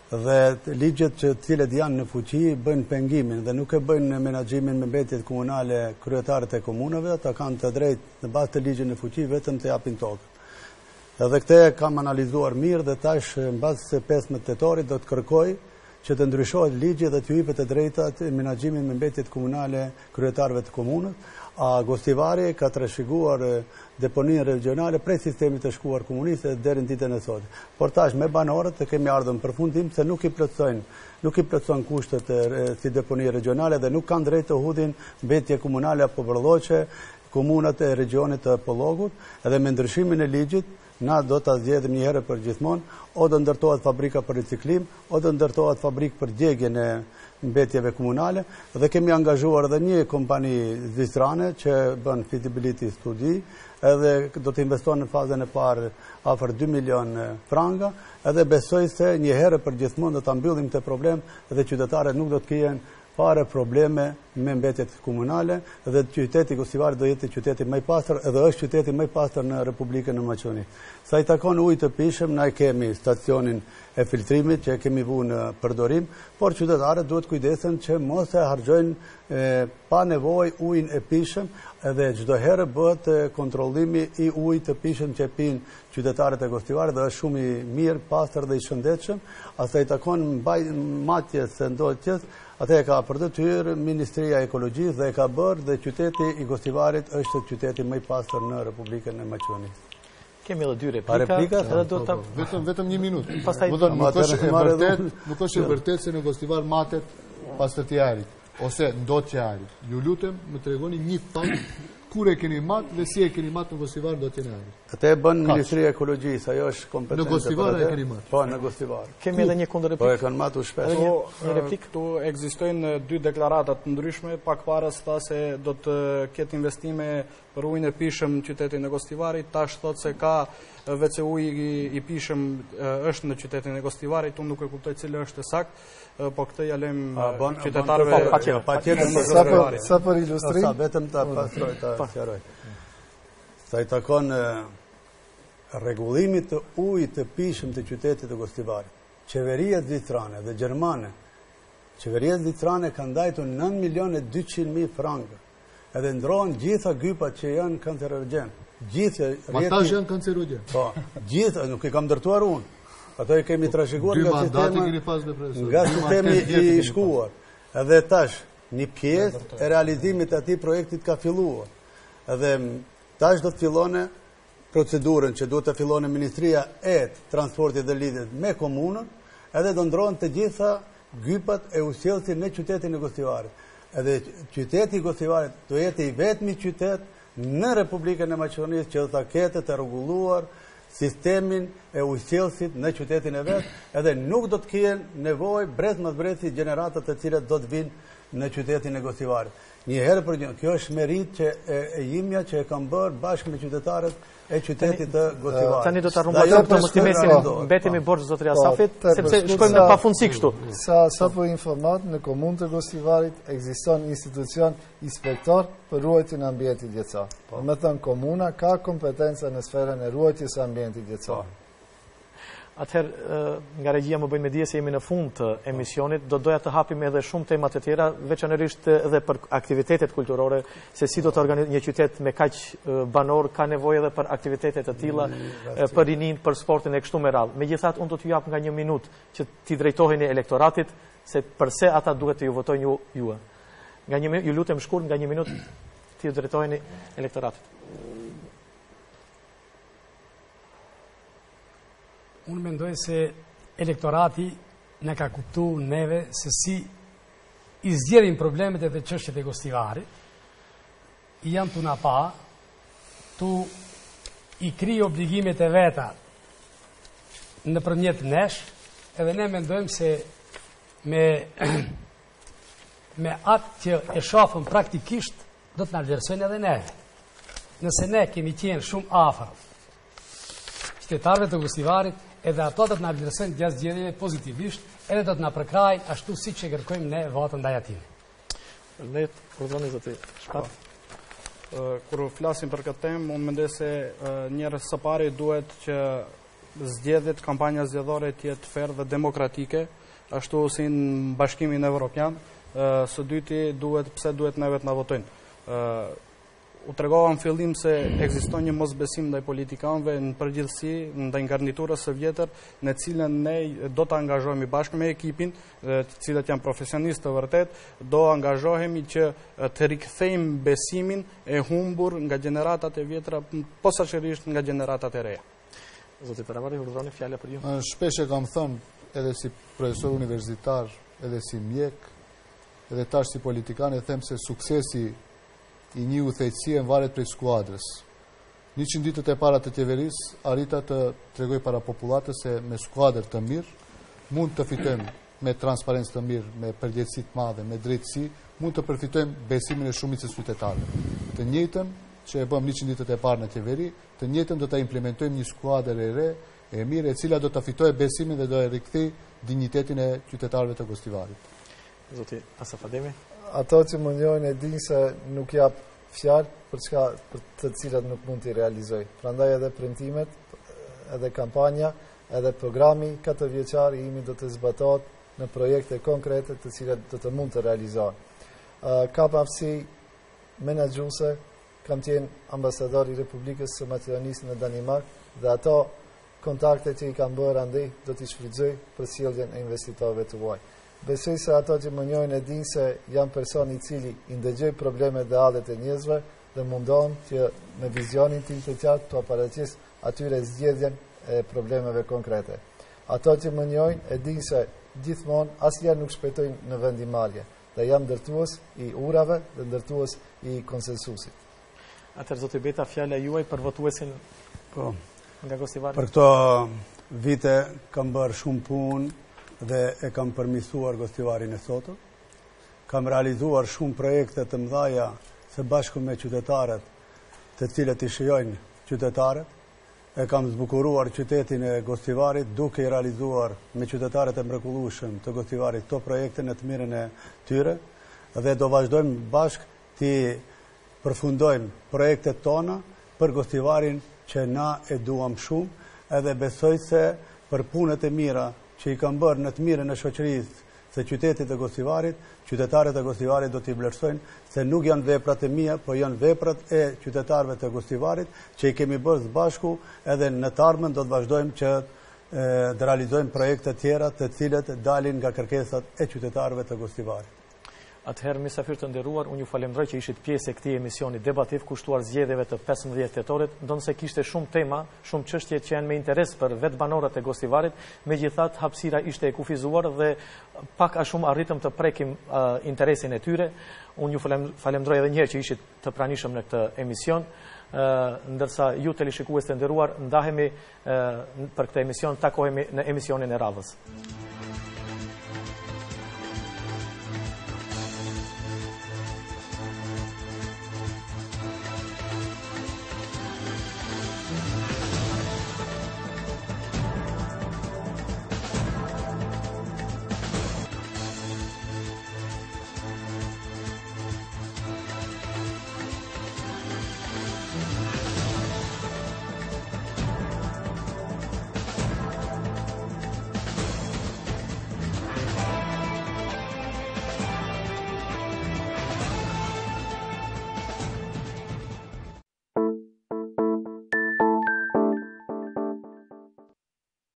S6: dhe ligjet që cilët janë në fuqi bëjnë pengimin dhe nuk e bëjnë në menaxhimin me mbetjet komunale kryetarët e komunave, ata kanë të drejtë në bazë të ligjit në fuqi vetëm të japin tokën. Edhe këte kam analizuar mirë dhe tash në bazë se pesëmbëdhjetë tetorit do të kërkoj që të ndryshohet ligji dhe të jepet të drejtat në menaxhimin me mbetjet komunale kryetarëve të komunës. A Gostivari ka trashëguar deponinë regionale prej sistemit të shkuar komuniste deri në ditën e sotme. Por tash me banorët e kemi ardhur në përfundim se nuk i plotësojnë, nuk i plotësojnë kushtet e, si deponi regionale dhe nuk kanë drejt të hudhin mbetje komunale apo vërlloqe komunat e regionit të Pollogut, edhe me ndryshimin e ligjit na do ta zgjedhim një herë për gjithmonë, o do ndërtohet fabrika për riciklim, o do ndërtohet fabrikë për djegjen e mbetjeve komunale dhe kemi angazhuar edhe një kompani zvistrane që bën feasibility studi edhe do të investon në fazën e parë afër dy milion franga edhe besoj se një herë për gjithmonë do ta mbyllim këtë problem dhe qytetarët nuk do të kenë fare probleme me mbetjet komunale dhe qyteti Gostivarit do jetë qyteti më i pastër edhe është qyteti më i pastër në Republikën e Maqedonisë. Sa i takon ujit të pishëm, na kemi stacionin e filtrimit që e kemi vu në përdorim, por qytetarët duhet kujdesen që mos e harxojnë pa nevojë ujin e pishëm edhe çdo herë bëhet kontrollimi i ujit të pishëm që pinë qytetarët e Gostivarit dhe është shumë i mirë, pastër dhe i shëndetshëm. Asaj takon mbajtjes së ndotjes, atë e ka për detyrë Ministria e Ekologjisë dhe e ka bërë dhe qyteti i Gostivarit është qyteti më i pastër në Republikën e Maqedonisë.
S1: Kemi edhe dy replika, edhe do ta
S4: vetëm vetëm një minutë.
S1: Pastaj
S4: nuk është e vërtet, nuk është e vërtet se në Gostivar matet pastërtia e ajrit ose ndotja e ajrit. Ju lutem, më tregoni një fakt kur e keni mat dhe si e keni mat në Gostivar ndotjen e ajrit.
S6: Atë e bën Ministria e Ekologjisë, ajo është kompetente.
S4: Në Gostivar e keni mat.
S6: Po, në Gostivar.
S1: Kemi edhe një kundër
S6: Po
S1: replikë.
S6: e kanë matur shpesh.
S1: Edhe një, një replikë.
S3: Tu ekzistojnë dy deklaratat të ndryshme, pak parës tha se do të ketë investime për ujin e pishëm në qytetin e Gostivarit, tash thot se ka V C U i, i pishëm është në qytetin e Gostivarit, unë nuk e kuptoj cilë është sakt, po këtë ja lëm qytetarëve
S6: patjetër.
S5: Sa për ilustrim?
S6: Sa vetëm ta pastroj ta sqaroj. Sa i takon rregullimit të ujit të pishëm të qytetit të Gostivarit. Qeveria zvistrane dhe gjermane, qeveria zvistrane ka ndajtur nëntë milionë e dyqind mijë franga. Edhe ndrohen gjitha gypat që janë kancerogen. Gjithë
S4: Matash janë kancerogen.
S6: Po, gjithë nuk e kam ndërtuar unë. Ato i kemi trashëguar nga sistemi, nga sistemi i shkuar. Edhe tash, një pjesë e realizimit të atij projektit ka filluar. Edhe tash do të fillone procedurën që duhet të fillone Ministria e Transportit dhe Lidhjes me komunën, edhe do ndrohen të gjitha gypat e usjellësit në qytetin e Gostivarit. Edhe qyteti i Gostivarit do jetë i vetmi qytet në Republikën e Maqedonisë që do ta ketë të rregulluar sistemin e usjellësit në qytetin e vet, edhe nuk do të kenë nevojë brez mas brezi gjeneratat të cilat do të vinë në qytetin e Gostivarit. Një herë për një, kjo është merit që e, e imja që e kam bërë bashkë me qytetarët e qytetit të Gostivarit.
S1: Tani do ta rrumbullojmë të mos i mesim mbetemi borxh zotëria Safit, sepse shkojmë në pafundësi kështu.
S5: Sa sa për informat, në komunë të Gostivarit ekziston institucion inspektor për ruajtjen e ambientit jetësor. Do të thënë komuna ka kompetenca në sferën e ruajtjes së ambientit jetësor.
S1: Atëherë, nga regjia më bëjnë me dije se jemi në fund të emisionit, do doja të hapim edhe shumë temat e tjera, veçanërisht edhe për aktivitetet kulturore, se si do të organizohet një qytet me kaq banor, ka nevojë edhe për aktivitetet të tilla, për rinin, për sportin e kështu me radhë. Megjithatë, unë do t'ju jap nga një minutë që t'i drejtoheni elektoratit, se përse ata duhet të ju votojnë ju juve. Nga një minutë, ju lutem shkurt nga një minutë t'i drejtoheni elektoratit.
S2: Unë mendoj se elektorati në ka kuptu neve se si i zgjerin problemet e dhe çështjet e Gostivarit, i janë të na pa, tu i kri obligimet e veta në përmjet nesh, edhe ne mendojmë se me, me atë që e shafëm praktikisht, do të na vlerësojnë edhe neve. Nëse ne kemi qenë shumë afër qytetarëve të Gostivarit, edhe ato do të na vlerësojnë gjatë zgjedhjeve pozitivisht, edhe do të na përkrajnë ashtu siç e kërkojmë ne votën ndaj atij.
S1: Ne provoni zoti shpat.
S3: Kur flasim për këtë temë, unë mendoj se njerëz së pari duhet që zgjedhjet, kampanja zgjedhore tjetë ferë dhe demokratike, ashtu si në Bashkimin Evropian. Së dyti, duhet, pse duhet neve të na votojnë. U tregova në fillim se ekziston një mosbesim ndaj politikanëve në përgjithësi, ndaj garniturës së vjetër, në cilën ne do të angazhohemi bashkë me ekipin, të cilët janë profesionistë të vërtet, do angazhohemi që të rikthejmë besimin e humbur nga gjeneratat e vjetra, posaçërisht nga gjeneratat e reja.
S1: Zoti Peravari, urdhëroni fjala për ju.
S4: Shpesh e kam thënë edhe si profesor universitar, edhe si mjek, edhe tash si politikan, e them se suksesi i një udhëheqësie varet prej skuadrës. njëqind ditët e para të qeverisë arrita të tregoj para popullatës se me skuadër të mirë mund të fitojmë me transparencë të mirë, me përgjegjësi të madhe, me drejtësi, mund të përfitojmë besimin e shumicës qytetarëve. Të njëjtën që e bëm njëqind ditët e parë në qeveri, të njëjtën do ta implementojmë një skuadër e re, e mirë, e cila do ta fitojë besimin dhe do e rikthej dinjitetin e qytetarëve të Gostivarit.
S1: Zoti Asaf Ademi.
S5: Ato që mundohen e dinë se nuk jap fjalë për çka për të cilat nuk mund t'i realizoj. Prandaj edhe premtimet, edhe kampanja, edhe programi katërvjeçar i imi do të zbatohet në projekte konkrete të cilat do të mund të realizohen. Ka aftësi menaxhuese, kam qenë ambasador i Republikës së Maqedonisë në Danimark dhe ato kontakte që i kam bërë andej do t'i shfrytëzoj për sjelljen e investitorëve të huaj. Besoj se ato që më njohin e dinë se jam person i cili i ndëgjoj problemet dhe hallet e njerëzve dhe mundohem që me vizionin tim të qartë të paraqes atyre zgjedhjen e problemeve konkrete. Ato që më njohin e dinë se gjithmonë asnjëherë nuk shpejtojnë në vendimarrje dhe jam ndërtues i urave dhe ndërtues i konsensusit.
S1: Atëherë zoti Beta, fjala juaj për votuesin
S6: po,
S1: nga Gostivari.
S6: Për këto vite kam bërë shumë punë dhe e kam përmirësuar Gostivarin e sotëm. Kam realizuar shumë projekte të mëdha së bashku me qytetarët, të cilët i shijojnë qytetarët. E kam zbukuruar qytetin e Gostivarit duke i realizuar me qytetarët e mrekullueshëm të Gostivarit këto projekte në të mirën e tyre dhe do vazhdojmë bashkë të përfundojmë projektet tona për Gostivarin që na e duam shumë edhe besoj se për punët e mira që i kam bërë në të mirën e shoqërisë se qytetit e Gostivarit, qytetarët e Gostivarit do t'i vlerësojnë se nuk janë veprat e mia, po janë veprat e qytetarëve të Gostivarit që i kemi bërë së bashku edhe në të ardhmen do të vazhdojmë që të realizojmë projekte tjera të cilët dalin nga kërkesat e qytetarëve të Gostivarit.
S1: Atëherë, mysafir të nderuar, unë ju falenderoj që ishit pjesë e këtij emisioni debativ kushtuar zgjedhjeve të pesëmbëdhjetë tetorit, ndonse kishte shumë tema, shumë çështje që janë me interes për vetë banorët e Gostivarit, megjithatë hapësira ishte e kufizuar dhe pak a shumë arritëm të prekim uh, interesin e tyre. Unë ju falenderoj edhe një herë që ishit të pranishëm në këtë emision. Uh, ndërsa ju teleshikues të nderuar, ndahemi uh, për këtë emision, takohemi në emisionin e radhës.